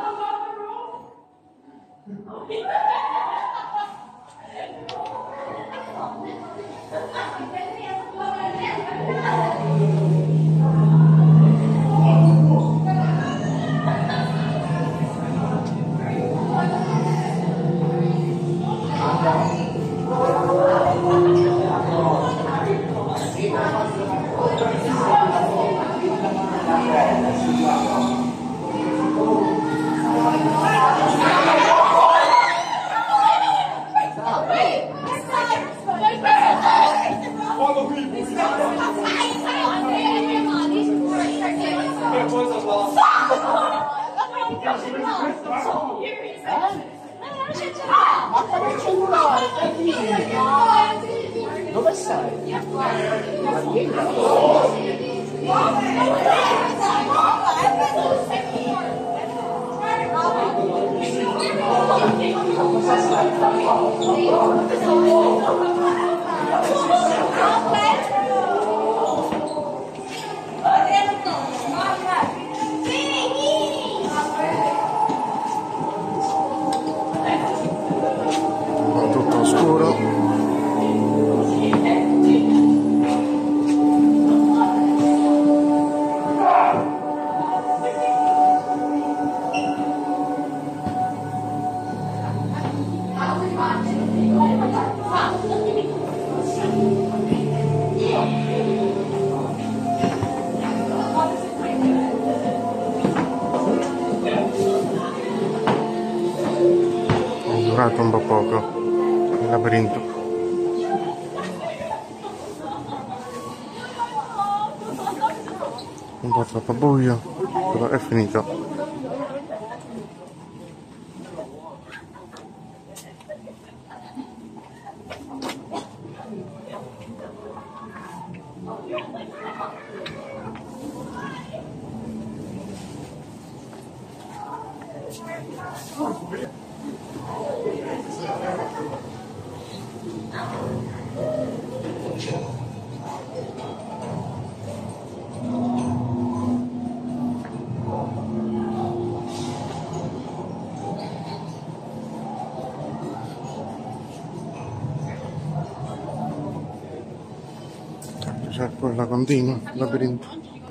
Speaker 10: Dove sei?
Speaker 1: Tutto scuro. È durato un po' poco il labirinto. Un po' troppo buio, però è finito. C'è quella continua, il labirinto.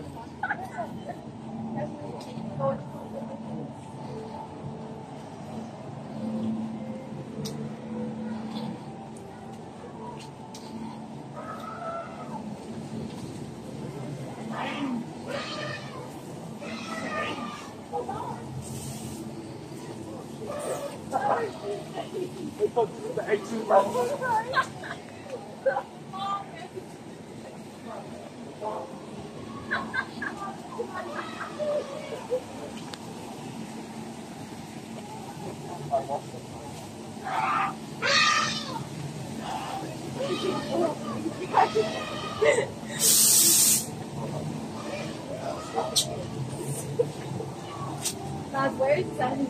Speaker 4: God, where is that?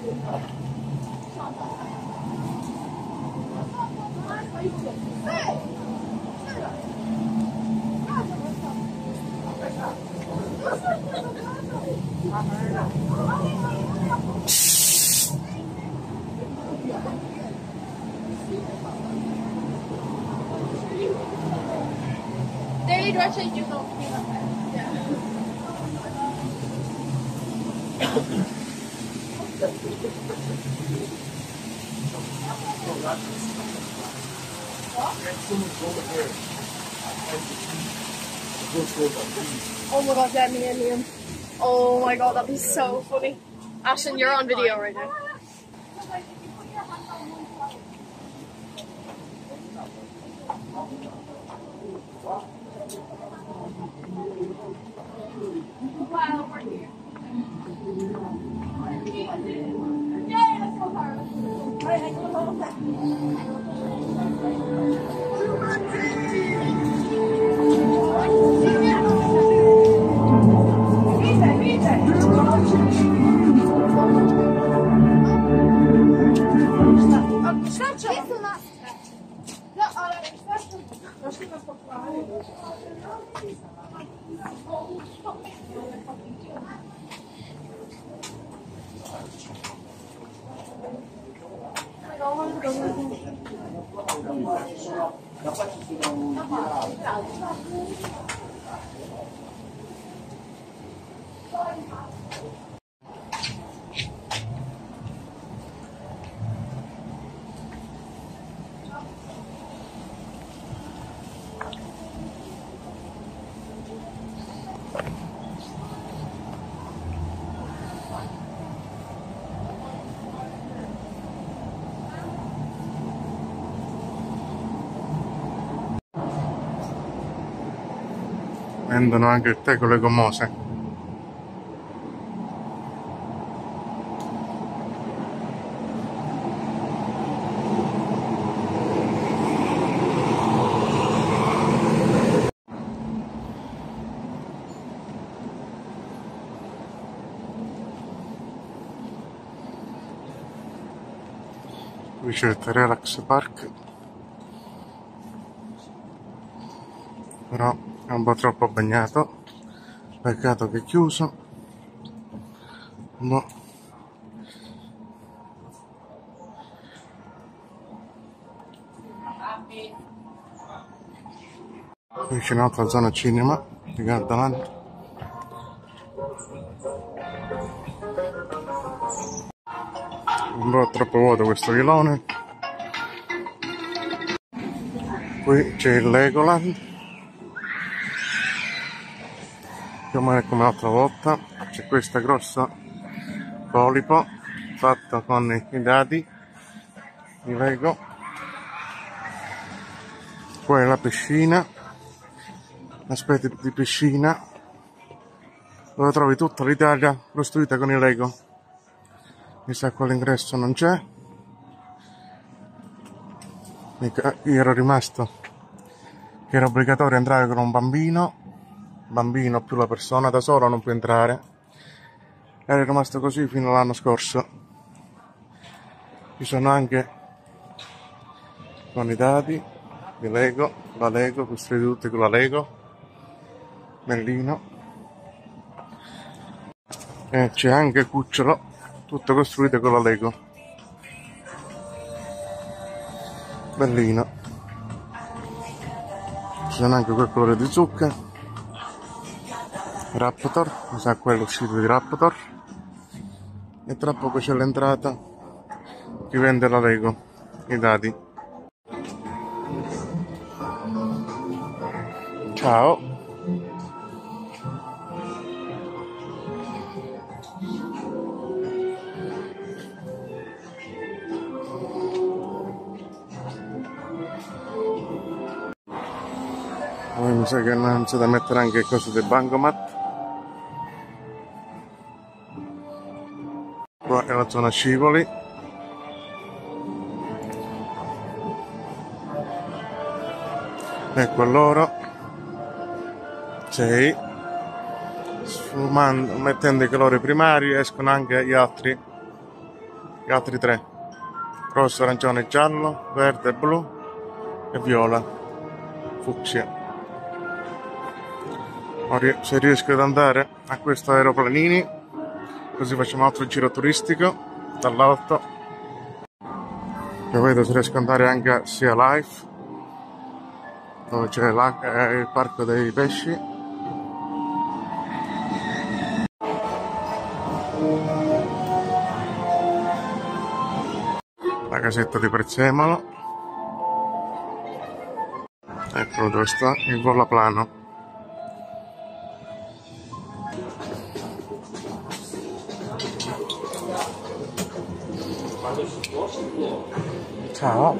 Speaker 4: do I change your phone? Yeah. Oh my god, yeah, me and Liam. Oh my god, that'd be so funny. Ashton, you're on video right now. Wow, we're here. Yay, let's go, Carla. Alright, I go home.
Speaker 1: Vendono anche il tè con le gommose. Qui c'è il Relax Park, però è un po' troppo bagnato, peccato che è chiuso. No. Qui c'è un'altra zona cinema di Gardaland. Un po' troppo vuoto questo vilone. Qui c'è il Legoland, più o meno come l'altra volta. C'è questa grossa polipo fatta con i dadi di Lego. Poi la piscina, aspetti di piscina, dove trovi tutta l'Italia costruita con i Lego. Mi sa che all'ingresso non c'è. Io ero rimasto che era obbligatorio entrare con un bambino, bambino più la persona, da solo non può entrare. Ero rimasto così fino all'anno scorso. Ci sono anche con i dadi di Lego, la Lego, costruite tutte con la Lego, bellino. E c'è anche il cucciolo, tutto costruito con la Lego, bellino. Ci sono anche quel colore di zucca, Raptor, mi sa quello uscito di Raptor. E tra poco c'è l'entrata che vende la Lego, i dadi. Ciao. Poi mi sa che non c'è da mettere anche cose del bancomat. Qua è la zona scivoli. Ecco loro. sei. Sfumando, mettendo i colori primari escono anche gli altri. Gli altri tre. Rosso, arancione, giallo, verde, blu e viola. Fucsia. Se riesco ad andare a questo aeroplanini, così facciamo un altro giro turistico dall'alto. E vedo se riesco ad andare anche a Sea Life, dove c'è il parco dei pesci. La casetta di Prezzemolo. Eccolo dove sta il volaplano. Ciao.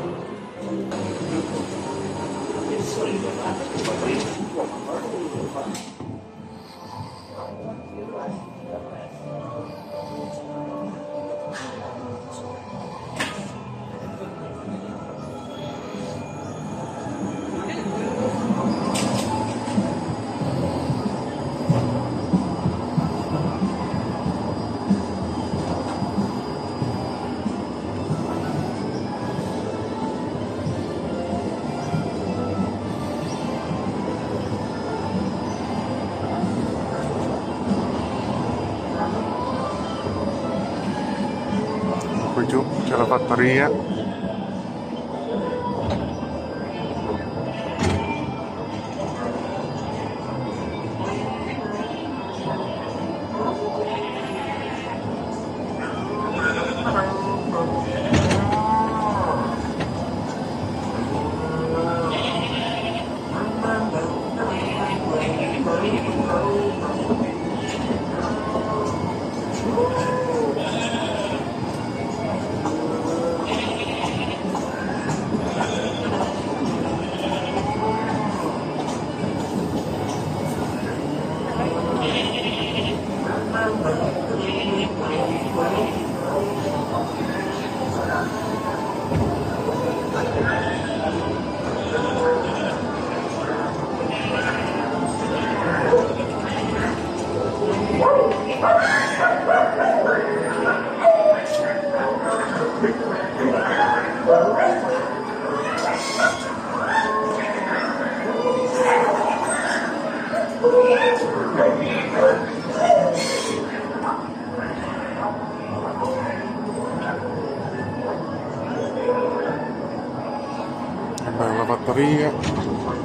Speaker 1: Qui giù c'è la fattoria. Bella fattoria.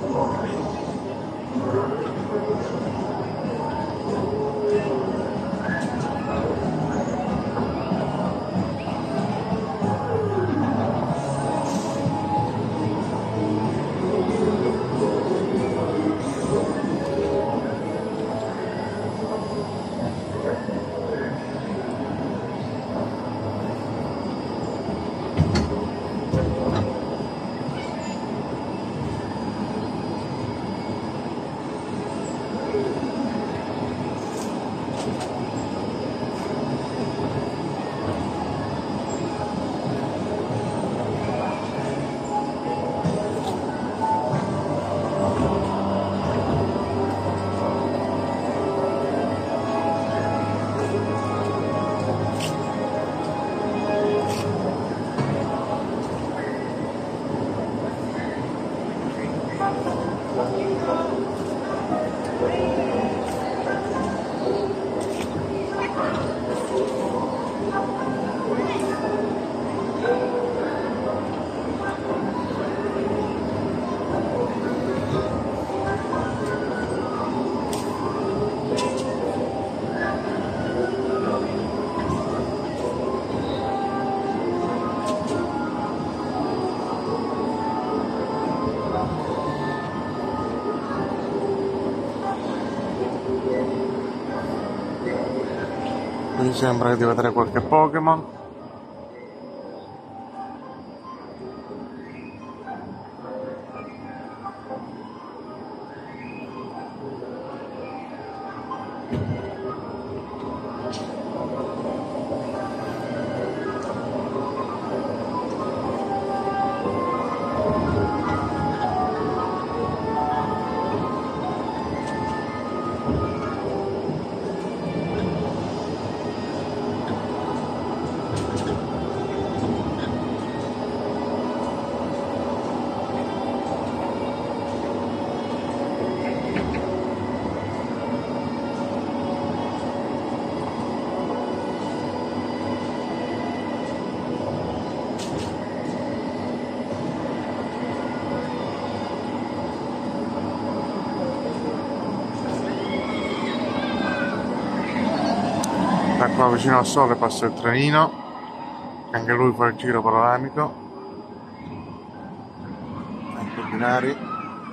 Speaker 1: Qui sembra di vedere qualche Pokémon. Qua vicino al sole passa il trenino, anche lui fa il giro panoramico. Ecco i binari.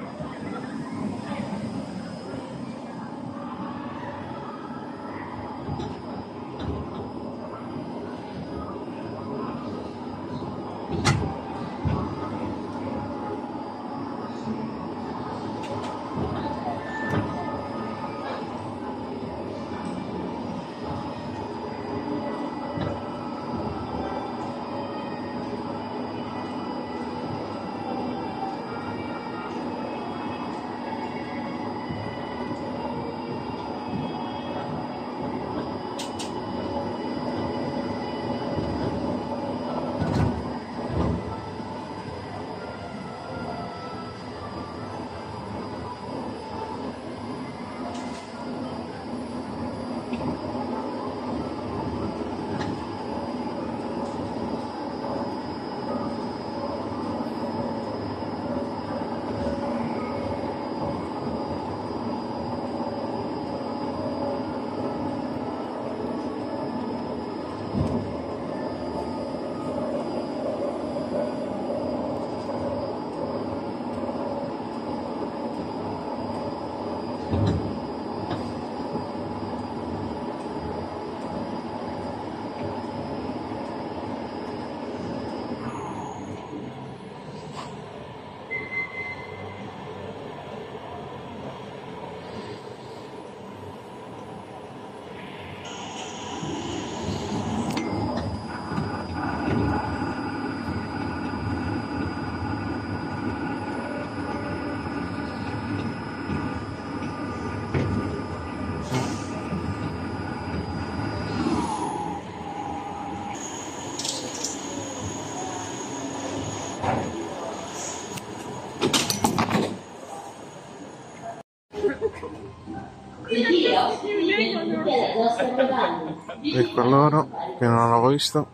Speaker 1: Ecco loro, che non l'avevo visto.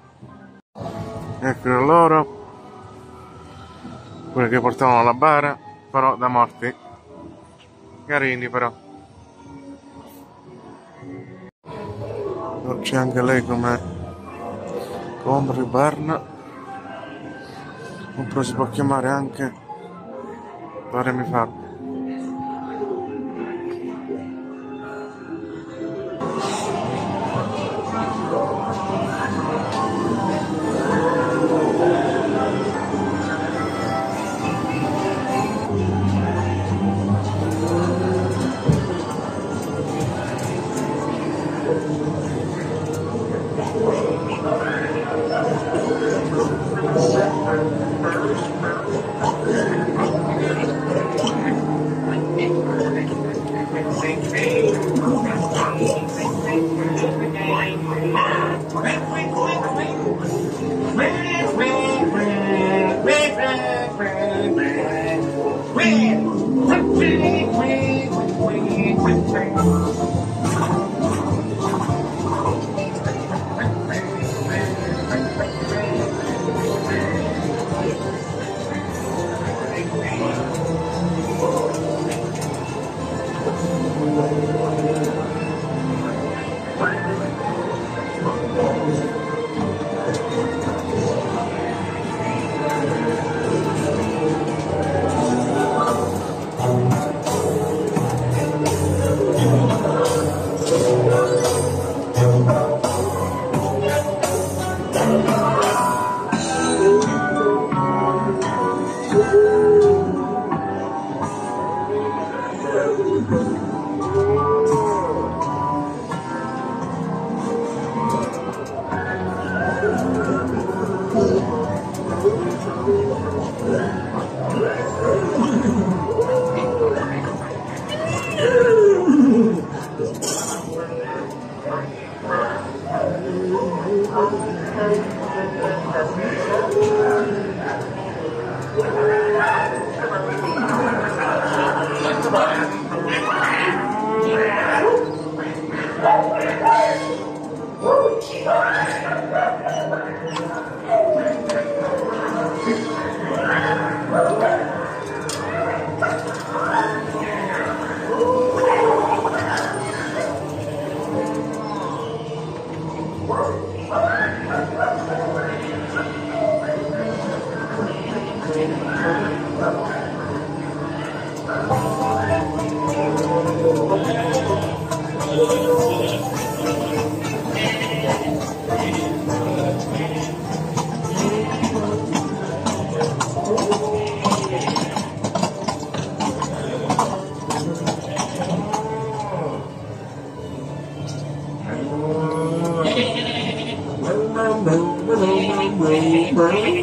Speaker 1: Ecco loro, quelli che portavano la bara, però da morti. Carini però. C'è anche lei come Ombri Barna, oppure si può chiamare anche Paremi Farm.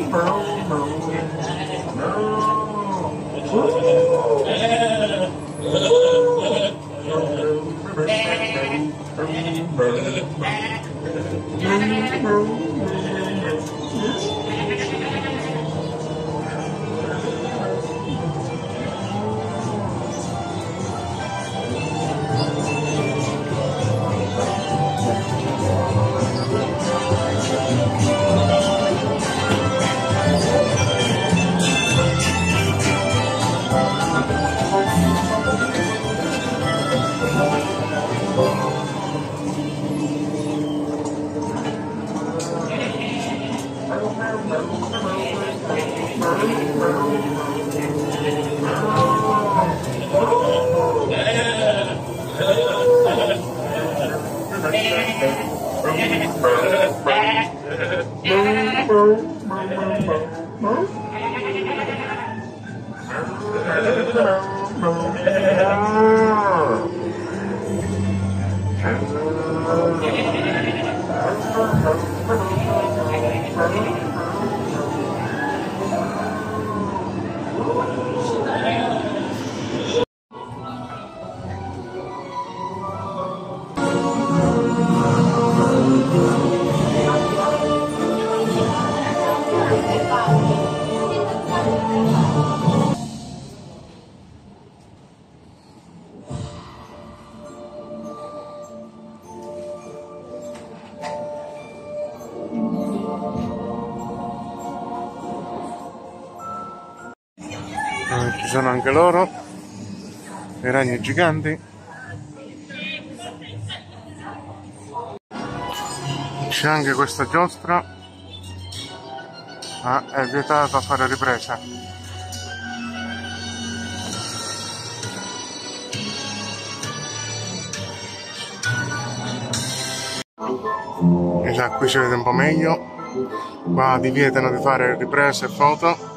Speaker 1: Ci sono anche loro, i ragni giganti. C'è anche questa giostra, ma è vietato fare riprese. Esatto, qui si vede un po' meglio. Qua ti vietano di fare riprese e foto.